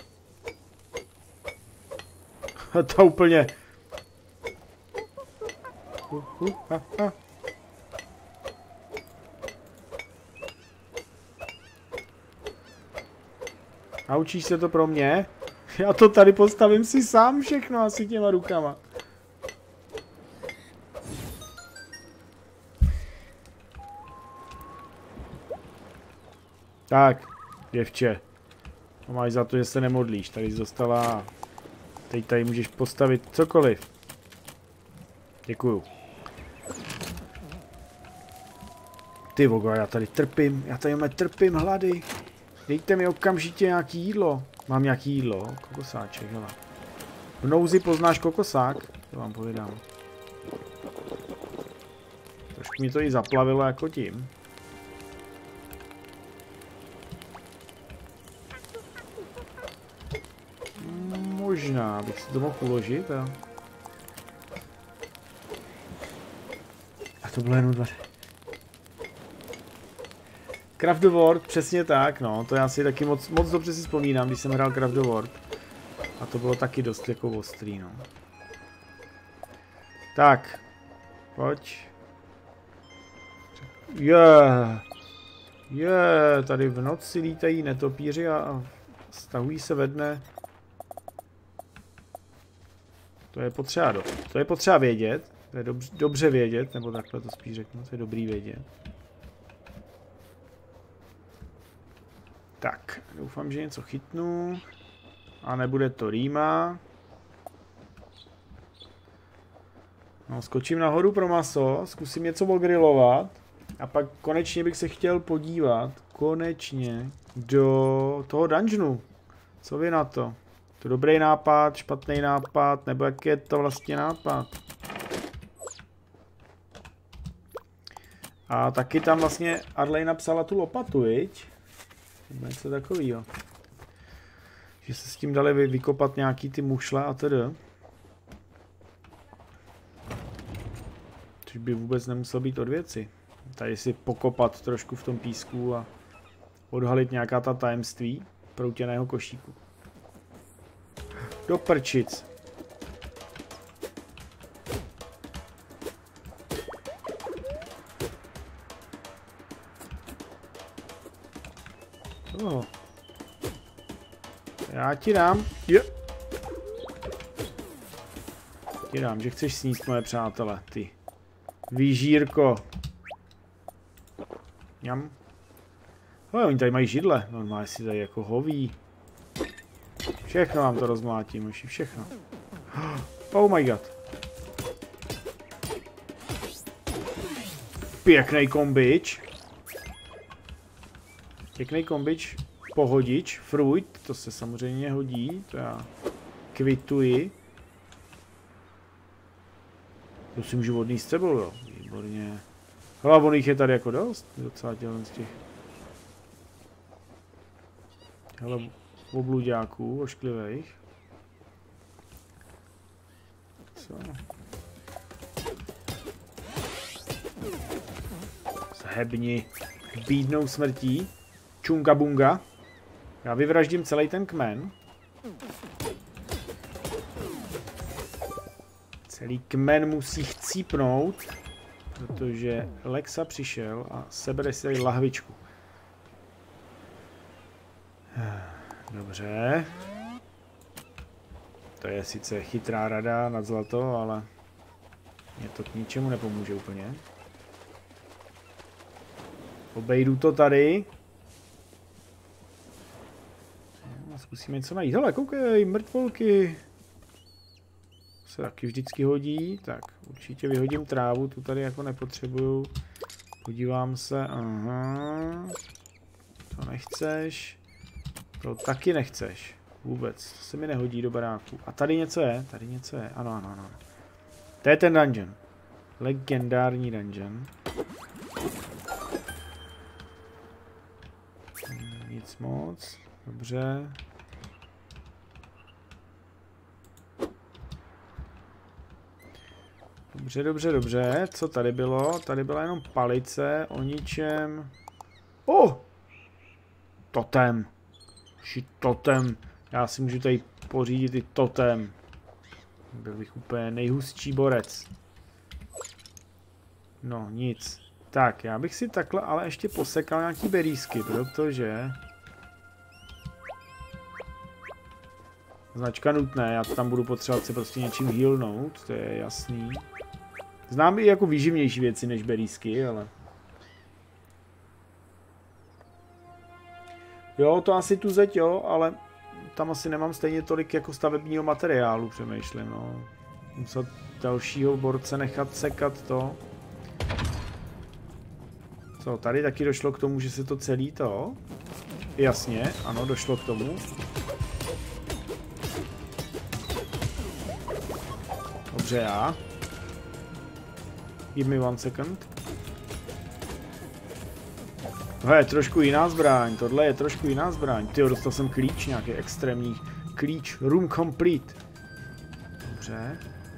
To úplně... Naučíš se to pro mě? Já to tady postavím si sám všechno asi těma rukama. Tak, děvče. Máš za to, že se nemodlíš. Tady jsi dostala. Teď tady můžeš postavit cokoliv. Děkuju. Ty vogo, já tady trpím. Já tady trpím hlady. Dejte mi okamžitě nějaký jídlo. Mám nějaký jídlo. Kokosáček, hele. V nouzi poznáš kokosák. To vám povídám. Trošku mi to i zaplavilo jako tím. Možná bych si to mohl uložit a to bylo jenom dva. Craft the World, přesně tak, no, to já si taky moc dobře si vzpomínám, když jsem hrál Craft the World. A to bylo taky dost jako ostrý, no. Tak, pojď. Tady v noci lítají netopíři a stahují se ve dne. To je potřeba vědět, to je dobře vědět, nebo takhle to spíš řeknu, to je dobrý vědět. Tak, doufám, že něco chytnu. A nebude to rýma. No, skočím nahoru pro maso, zkusím něco ogrilovat. A pak konečně bych se chtěl podívat, do toho dungeonu. Co vy na to? To dobrý nápad, špatný nápad, nebo jaký je to vlastně nápad? A taky tam vlastně Arley napsala tu lopatu, viď? Něco takovýho. Že se s tím dali vykopat nějaký ty mušle a tedy. Což by vůbec nemusel být od věci. Tady si pokopat trošku v tom písku a odhalit nějaká ta tajemství proutěného košíku. Do prčic. Oh. Já ti dám. Ti dám, že chceš sníst, moje přátele. Ty. Výžírko. Ňam. Ale oni tady mají židle. Normálně si tady jako hoví. Všechno vám to rozmlátím, už všechno. Oh my god. Pěkný kombič. Pěkný kombič. Pohodič. Fruit. To se samozřejmě hodí. To já kvituji. To si můžu odníst s sebou, jo. Výborně. Ale on jich je tady jako dost. Docela tělen z těch. Hele, obluďáků, ošklivých. Co? Zhebni bídnou smrtí. Čunga bunga. Já vyvraždím celý ten kmen. Celý kmen musí chcípnout, protože Lexa přišel a sebere si tady lahvičku. Dobře. To je sice chytrá rada nad zlato, ale mě to k ničemu nepomůže úplně. Obejdu to tady. Zkusíme něco najít. Hele, koukej, mrtvolky. Se taky vždycky hodí. Tak, určitě vyhodím trávu, tu tady jako nepotřebuju. Podívám se, aha. To nechceš. To taky nechceš. Vůbec, to se mi nehodí do baráku. A tady něco je, ano, ano, ano. To je ten dungeon. Legendární dungeon. Nic moc, dobře. Dobře, dobře, dobře. Co tady bylo? Tady byla jenom palice o ničem. Totem. Totem. Já si můžu tady pořídit i totem. Byl bych úplně nejhustší borec. No, nic. Tak, já bych si takhle ale ještě posekal nějaký berýsky, protože... Značka nutné, já tam budu potřebovat se prostě něčím healnout, to je jasný. Znám i jako výživnější věci než berýsky, ale... Jo, to asi tu zeď, jo, ale tam asi nemám stejně tolik jako stavebního materiálu, přemýšlím, no. Musel dalšího borce nechat sekat to. Co, tady taky došlo k tomu, že se to celý to... Jasně, ano, došlo k tomu. Dobře, já. Give me 1 second. Tohle je trošku jiná zbraň, tohle je trošku jiná zbraň. Tyjo, dostal jsem klíč, nějaký extrémní klíč. Room complete. Dobře.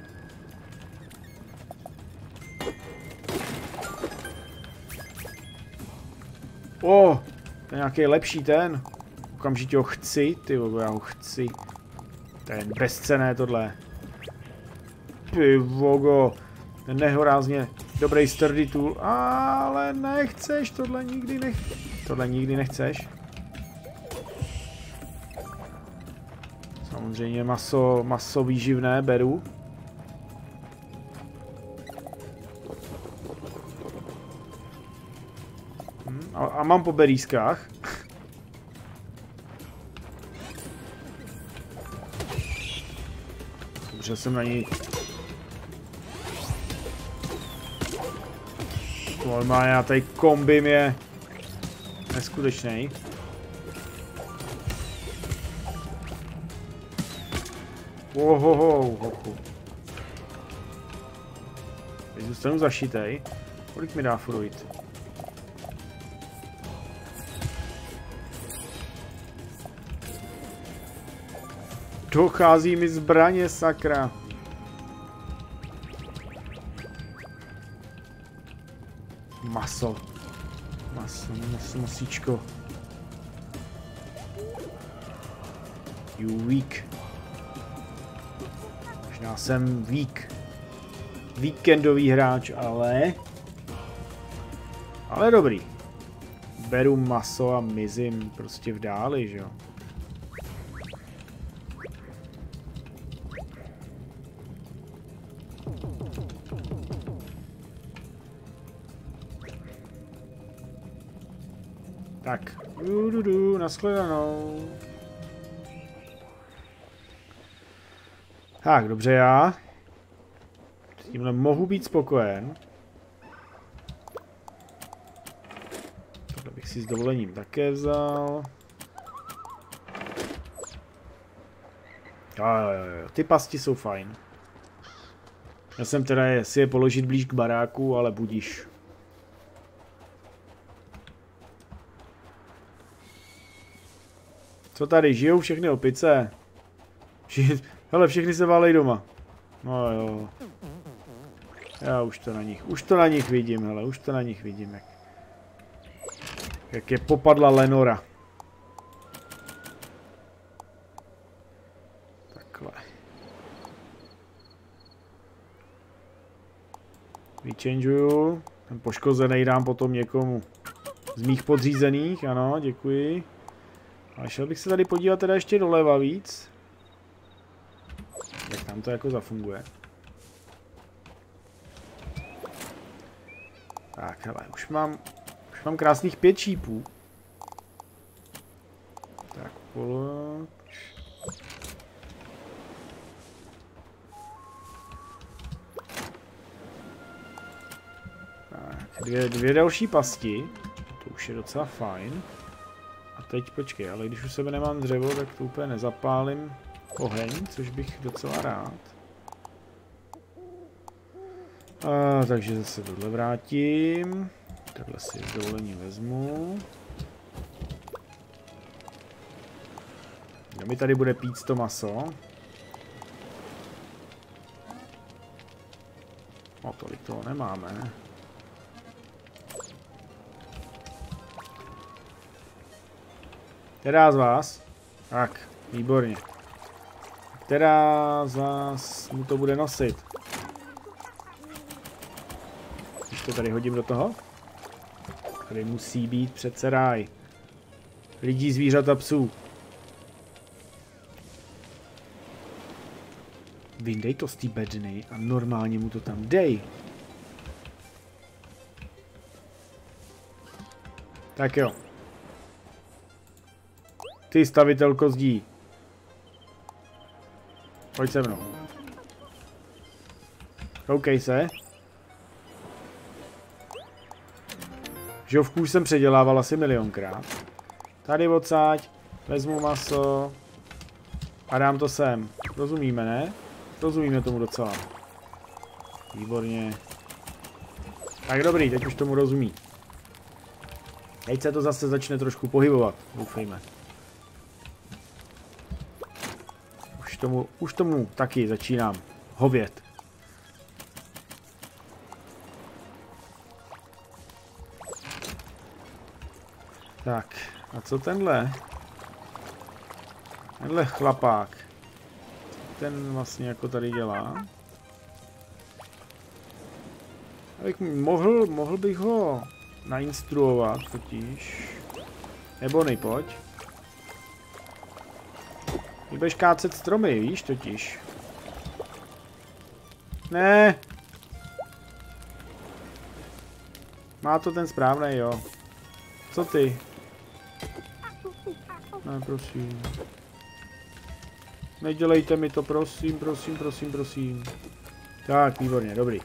To je nějaký lepší ten. Okamžitě ho chci, tyjo, já ho chci. To je bezcenné tohle. Ty vogo. Ten nehorázně dobrý sturdy tool, ale nechceš, tohle nikdy nechceš. Samozřejmě maso výživné beru. A mám po berýskách. Dobře, jsem na ní. Normálně, já tady kombim je neskutečný. Ohoho. Teď zůstanu zašitej. Kolik mi dá fruit? Dochází mi zbraně, sakra. Masíčko. You weak. Možná jsem weak. Víkendový hráč, ale dobrý. Beru maso a mizím prostě v dáli, že jo. Tak, nashledanou. Tak, dobře, já s tímhle mohu být spokojen. Tohle bych si s dovolením také vzal. Jo, ty pasti jsou fajn. Já jsem teda si je položit blíž k baráku, ale budíš. Co tady, žijou všechny opice? Hele, všechny se válej doma. No jo. Já už to na nich vidím, hele, už to na nich vidím, jak je popadla Lenora. vyčenžuju. Ten poškozený dám potom někomu z mých podřízených, ano, děkuji. Ale šel bych se tady podívat teda ještě doleva víc. Jak tam to jako zafunguje. Tak, hele, už mám krásných 5 šípů. Tak, tak, dvě další pasti. To už je docela fajn. A teď počkej, ale když u sebe nemám dřevo, tak to úplně nezapálím oheň, což bych docela rád. Takže zase tohle vrátím. Takhle si s dovolením vezmu. A mi tady bude pít to maso. O, tolik toho nemáme. Která z vás? Tak, výborně. Která z vás mu to bude nosit? Když to tady hodím do toho? Tady musí být přece ráj. Lidí, zvířat a psů. Vyndej to z té bedny a normálně mu to tam dej. Tak jo. Ty stavitel kozdí. Pojď se mnou. Koukej se. Žovku už jsem předělával asi milionkrát. Tady odsaď. Vezmu maso. A dám to sem. Rozumíme, ne? Rozumíme tomu docela. Výborně. Tak dobrý, teď už tomu rozumí. Teď se to zase začne trošku pohybovat. Doufejme. Už tomu taky začínám hovět. Tak, a co tenhle? Tenhle chlapák. Ten vlastně jako tady dělá. Abych mohl bych ho nainstruovat totiž. Nebo nejpojď. Ty budeš kácet stromy, víš totiž. Ne. Má to ten správný, jo. Co ty? Ne, prosím. Nedělejte mi to, prosím, prosím, prosím, prosím. Tak, výborně, dobrý.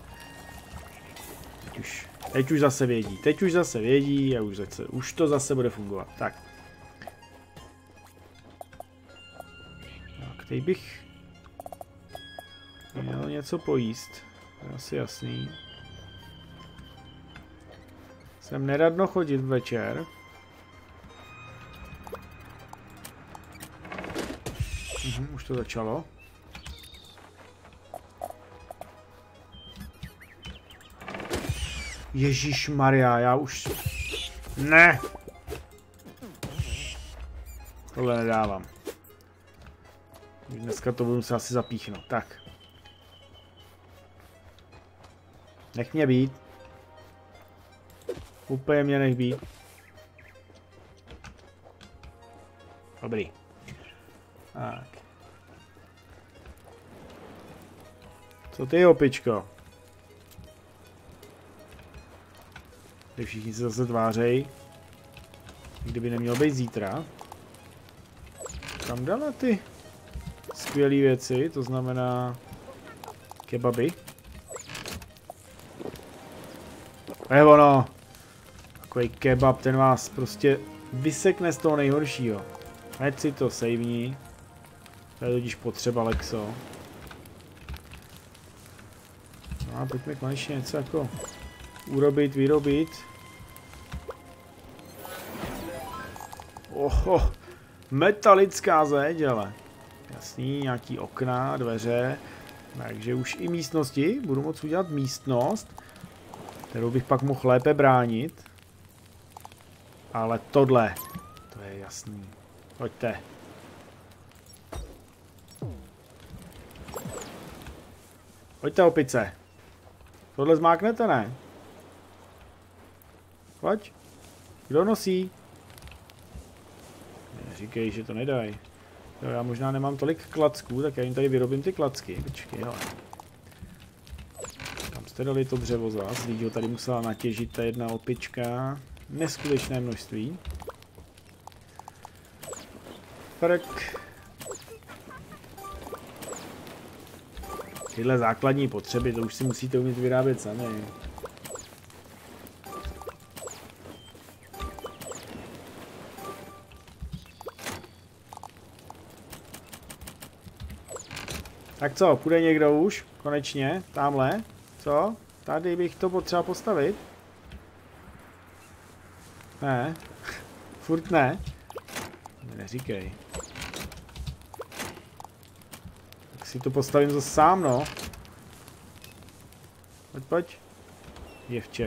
Teď už zase vědí. Teď už zase vědí a už to zase bude fungovat. Tak. Tak, teď bych měl něco pojíst. To je asi jasný. Jsem neradno chodit večer. Už to začalo. Ježišmarja, já už... Ne! Tohle nedávám. Dneska to budu muset asi zapíchnout. Tak. Nech mě být. Úplně mě nech být. Dobrý. Tak. Co ty, opičko? Ty všichni se zase tvářejí. Kdyby neměl být zítra. Tam dala ty skvělé věci, to znamená kebaby. Je ono. Takový kebab, ten vás prostě vysekne z toho nejhoršího. Hned si to sejvni. To je totiž potřeba, Lexo. No a pojďme konečně něco jako urobit, vyrobit. Oho, metalická zeď, ale jasný, nějaký okna, dveře. Takže už i místnosti, budu moct udělat místnost, kterou bych pak mohl lépe bránit. Ale tohle, to je jasný. Pojďte. Pojďte, opice. Tohle zmáknete, ne? Pojď. Kdo nosí? Neříkej, že to nedají. Jo, já možná nemám tolik klacků, tak já jim tady vyrobím ty klacky. Počkej, hele. Tam jste dali to dřevo zas, když ho tady musela natěžit ta jedna opička. Neskutečné množství. Prk. Tyhle základní potřeby, to už si musíte umět vyrábět sami. Tak co, půjde někdo už? Konečně? Tamhle? Co? Tady bych to potřeba postavit? Ne. Furt ne. Neříkej. Tak si to postavím zase sám, no. Pojď, pojď. Děvče.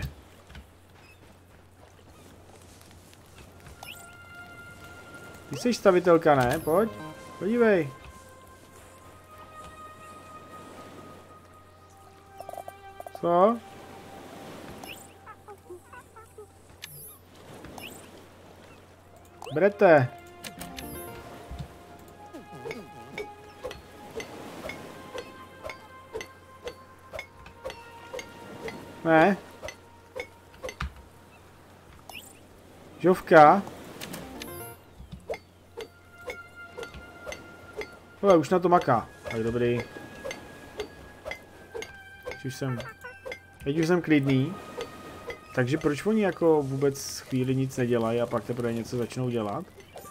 Ty jsi stavitelka, ne? Pojď. Podívej. Co? Brete. Ne. Žovka. Hele, už na to maká. Tak dobrý. Teď už jsem klidný. Takže proč oni jako vůbec chvíli nic nedělají a pak teprve něco začnou dělat?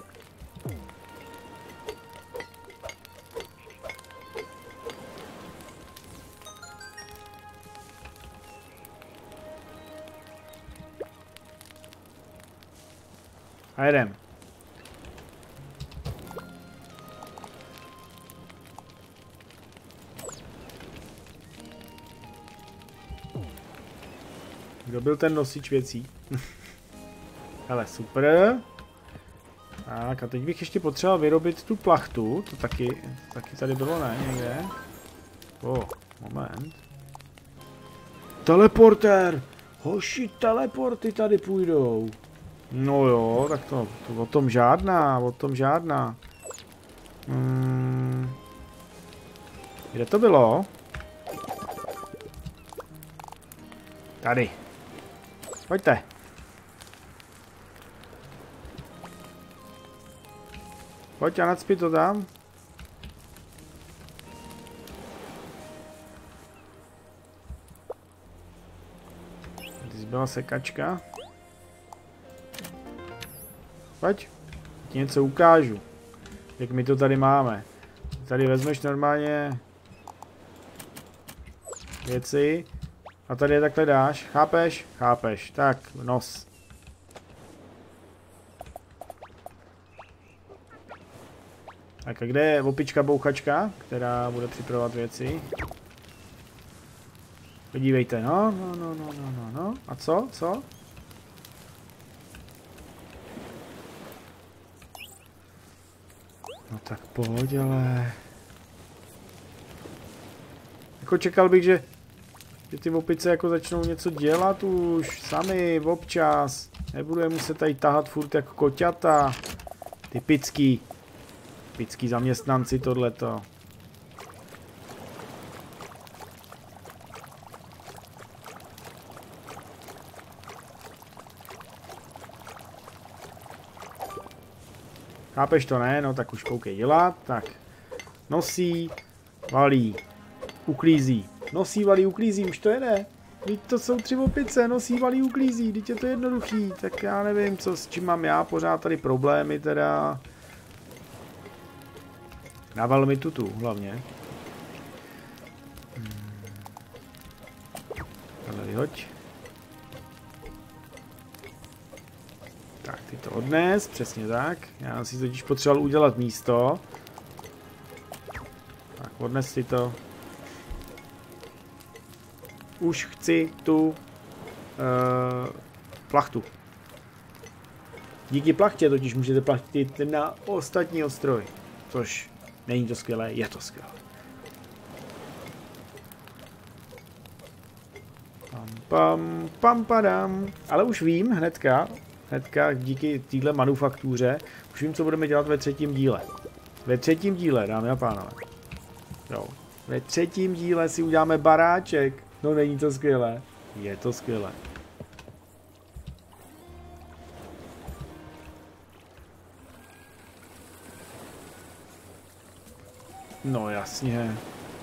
A jedem. Kdo byl ten nosič věcí? Hele, super. Tak a teď bych ještě potřeboval vyrobit tu plachtu. To taky tady bylo, ne? Někde. Moment. Teleportér! Hoši, teleporty tady půjdou. No jo, tak to o tom žádná, Kde to bylo? Tady. Pojďte. Pojď a nacpi to tam. Tady zbyla sekačka. Pojď. Ti něco ukážu. Jak my to tady máme. Tady vezmeš normálně věci. A tady je takhle dáš. Chápeš? Chápeš. Tak, nos. Tak a kde je opička bouchačka, která bude připravovat věci? Podívejte, no. A co? Co? No tak pojď, ale... Jako čekal bych, že ty opice jako začnou něco dělat už sami občas. Nebudu je muset tady tahat furt jako koťata. Typický zaměstnanci tohleto. Chápeš to, ne? No tak už koukej dělat. Tak. Nosí, valí, uklízí. Nosí, valí, uklízí, už to jede. Teď to jsou 3 opice, nosí, valí, uklízí, teď je to jednoduchý. Tak já nevím, s čím mám já pořád tady problémy teda. Naval mi tu hlavně. Tohle vyhoď. Tak, ty to odnes, přesně tak. Já si totiž potřeboval udělat místo. Tak, odnes si to. Už chci tu plachtu. Díky plachtě totiž můžete plachtit na ostatní ostroj. Což není to skvělé, je to skvělé. Pam, padam. Ale už vím hnedka díky téhle manufaktuře, už vím, co budeme dělat ve třetím díle. Ve třetím díle, dámy a pánové. Jo. Ve třetím díle si uděláme baráček. No není to skvělé? Je to skvělé. No jasně.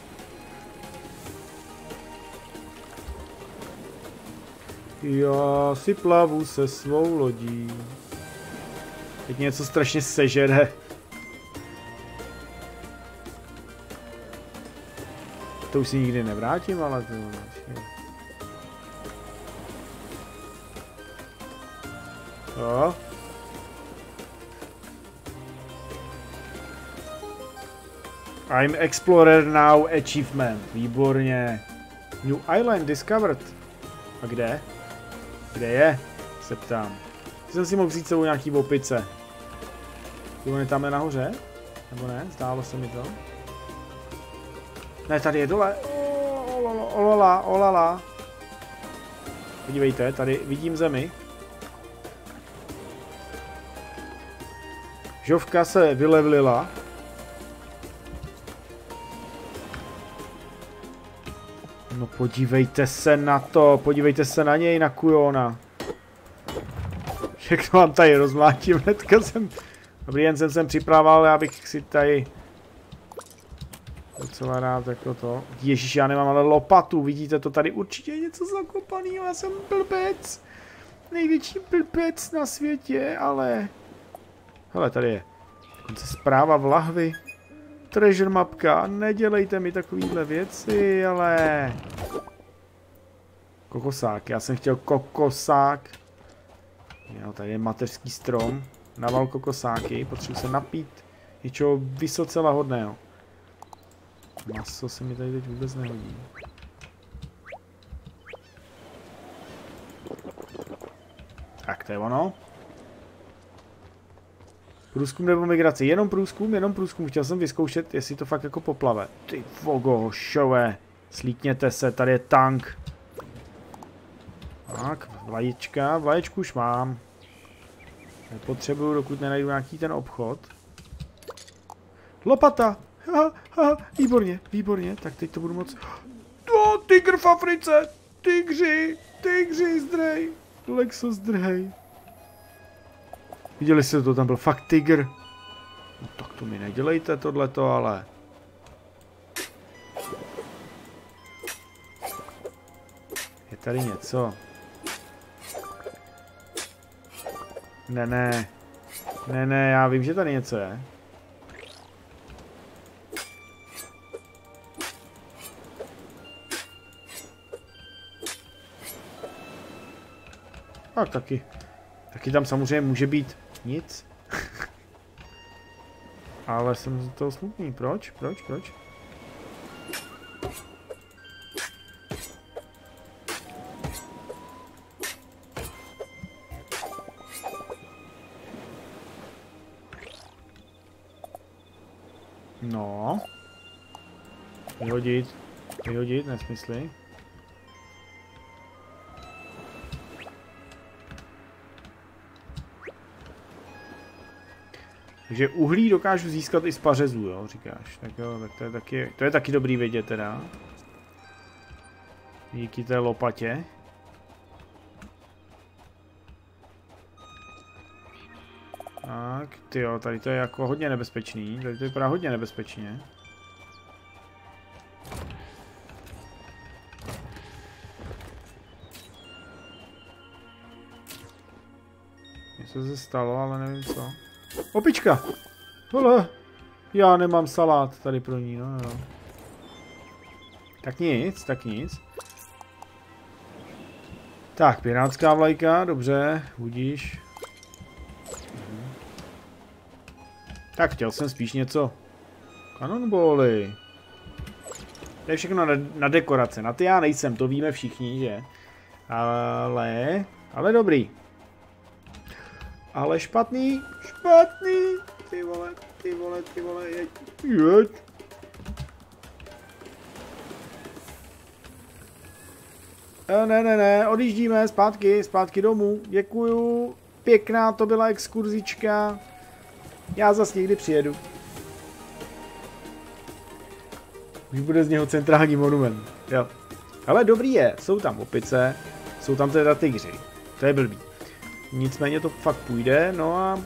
Já si plavu se svou lodí. Teď něco strašně sežere. To už si nikdy nevrátím, ale to je. Jo. I'm Explorer now achievement. Výborně. New Island discovered. A kde? Kde je? Se ptám. Jsem si mohl vzít sebou nějaký opice. On je tam nahoře? Nebo ne? Zdálo se mi to. Ne, tady je dole. Olala. Podívejte, tady vidím zemi. Žovka se vylevlila. No podívejte se na to, podívejte se na něj, na Kujona. Všechno vám tady rozmlátím, hnedka jsem... Dobrý, jen jsem připravoval, abych si tady... Docela rád jako to. Ježíš, já nemám ale lopatu, vidíte to, tady určitě je něco zakopaného, já jsem blbec. Největší blbec na světě, ale... Hele, tady je dokonce zpráva v lahvi. Treasure mapka, nedělejte mi takovýhle věci, ale... Kokosák, já jsem chtěl kokosák. Jo, tady je mateřský strom. Naval kokosáky, potřebuji se napít něčeho vysoce lahodného. Maso se mi tady teď vůbec nehodí. Tak to je ono. Průzkum nebo migrace, jenom průzkum, chtěl jsem vyzkoušet, jestli to fakt jako poplave. Ty vogo, šové, slítněte se, tady je tank. Tak, vlaječku už mám. Nepotřebuju, dokud nenajdu nějaký ten obchod. Lopata, výborně, tak teď to budu moc... Tygr v Africe, tygři, zdrej, Lexo zdrhej. Viděli jste to, tam byl fakt tygr. No tak to mi nedělejte tohleto, ale... Je tady něco. Ne, já vím, že tady něco je. A taky tam samozřejmě může být nic. Ale jsem z toho smutný. Proč? No. Vyhodit, nesmysly. Takže uhlí dokážu získat i z pařezů, jo, říkáš. Tak jo, tak to je taky dobrý vědět teda. Díky té lopatě. Tak, tyjo, tady to je jako hodně nebezpečný. Tady to vypadá hodně nebezpečně. Něco se stalo, ale nevím co. Opička! Hele, já nemám salát tady pro ní, no. Tak nic. Tak, pirátská vlajka, dobře, budíš. Tak, chtěl jsem spíš něco. Kanonbóly. To je všechno na dekorace, na ty já nejsem, to víme všichni, že? Ale dobrý. Ale špatný, ty vole, jeď. Ne, odjíždíme, zpátky domů, děkuju, pěkná to byla exkurzička, já zas někdy přijedu. Už bude z něho centrální monument, jo. Ale dobrý je, jsou tam opice, jsou tam teda tygři, to je blbý. Nicméně to fakt půjde, no a...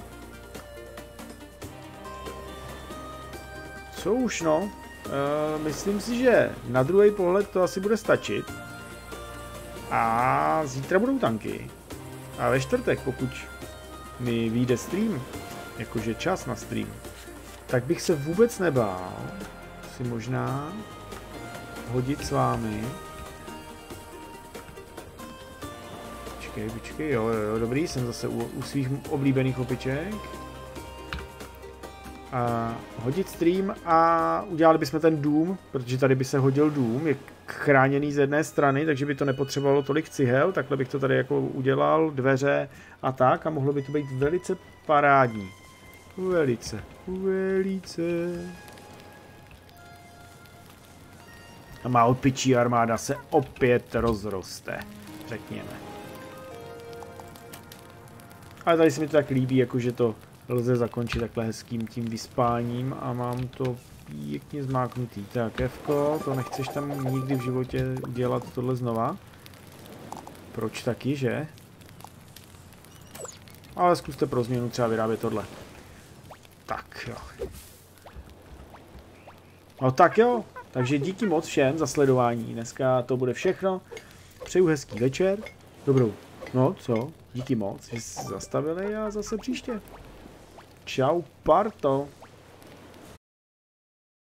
Co už no? Myslím si, že na druhý pohled to asi bude stačit. A zítra budou tanky. A ve čtvrtek, pokud mi vyjde stream, jakože čas na stream, tak bych se vůbec nebál si možná hodit s vámi. Počkej, jo, dobrý, jsem zase u svých oblíbených opiček. A hodit stream a udělali bychom ten dům, protože tady by se hodil dům, je chráněný z jedné strany, takže by to nepotřebovalo tolik cihel, takhle bych to tady jako udělal, dveře a tak a mohlo by to být velice parádní. Velice. A má opičí armáda se opět rozroste, řekněme. Ale tady se mi to tak líbí, jakože to lze zakončit takhle hezkým tím vyspáním a mám to pěkně zmáknutý. Tak, Evko, to nechceš tam nikdy v životě udělat tohle znova? Proč taky, že? Ale zkuste pro změnu třeba vyrábět tohle. Tak jo. No tak jo, takže díky moc všem za sledování. Dneska to bude všechno. Přeju hezký večer. Dobrou. No co? Díky moc, že jste zastavili a zase příště. Čau, parto.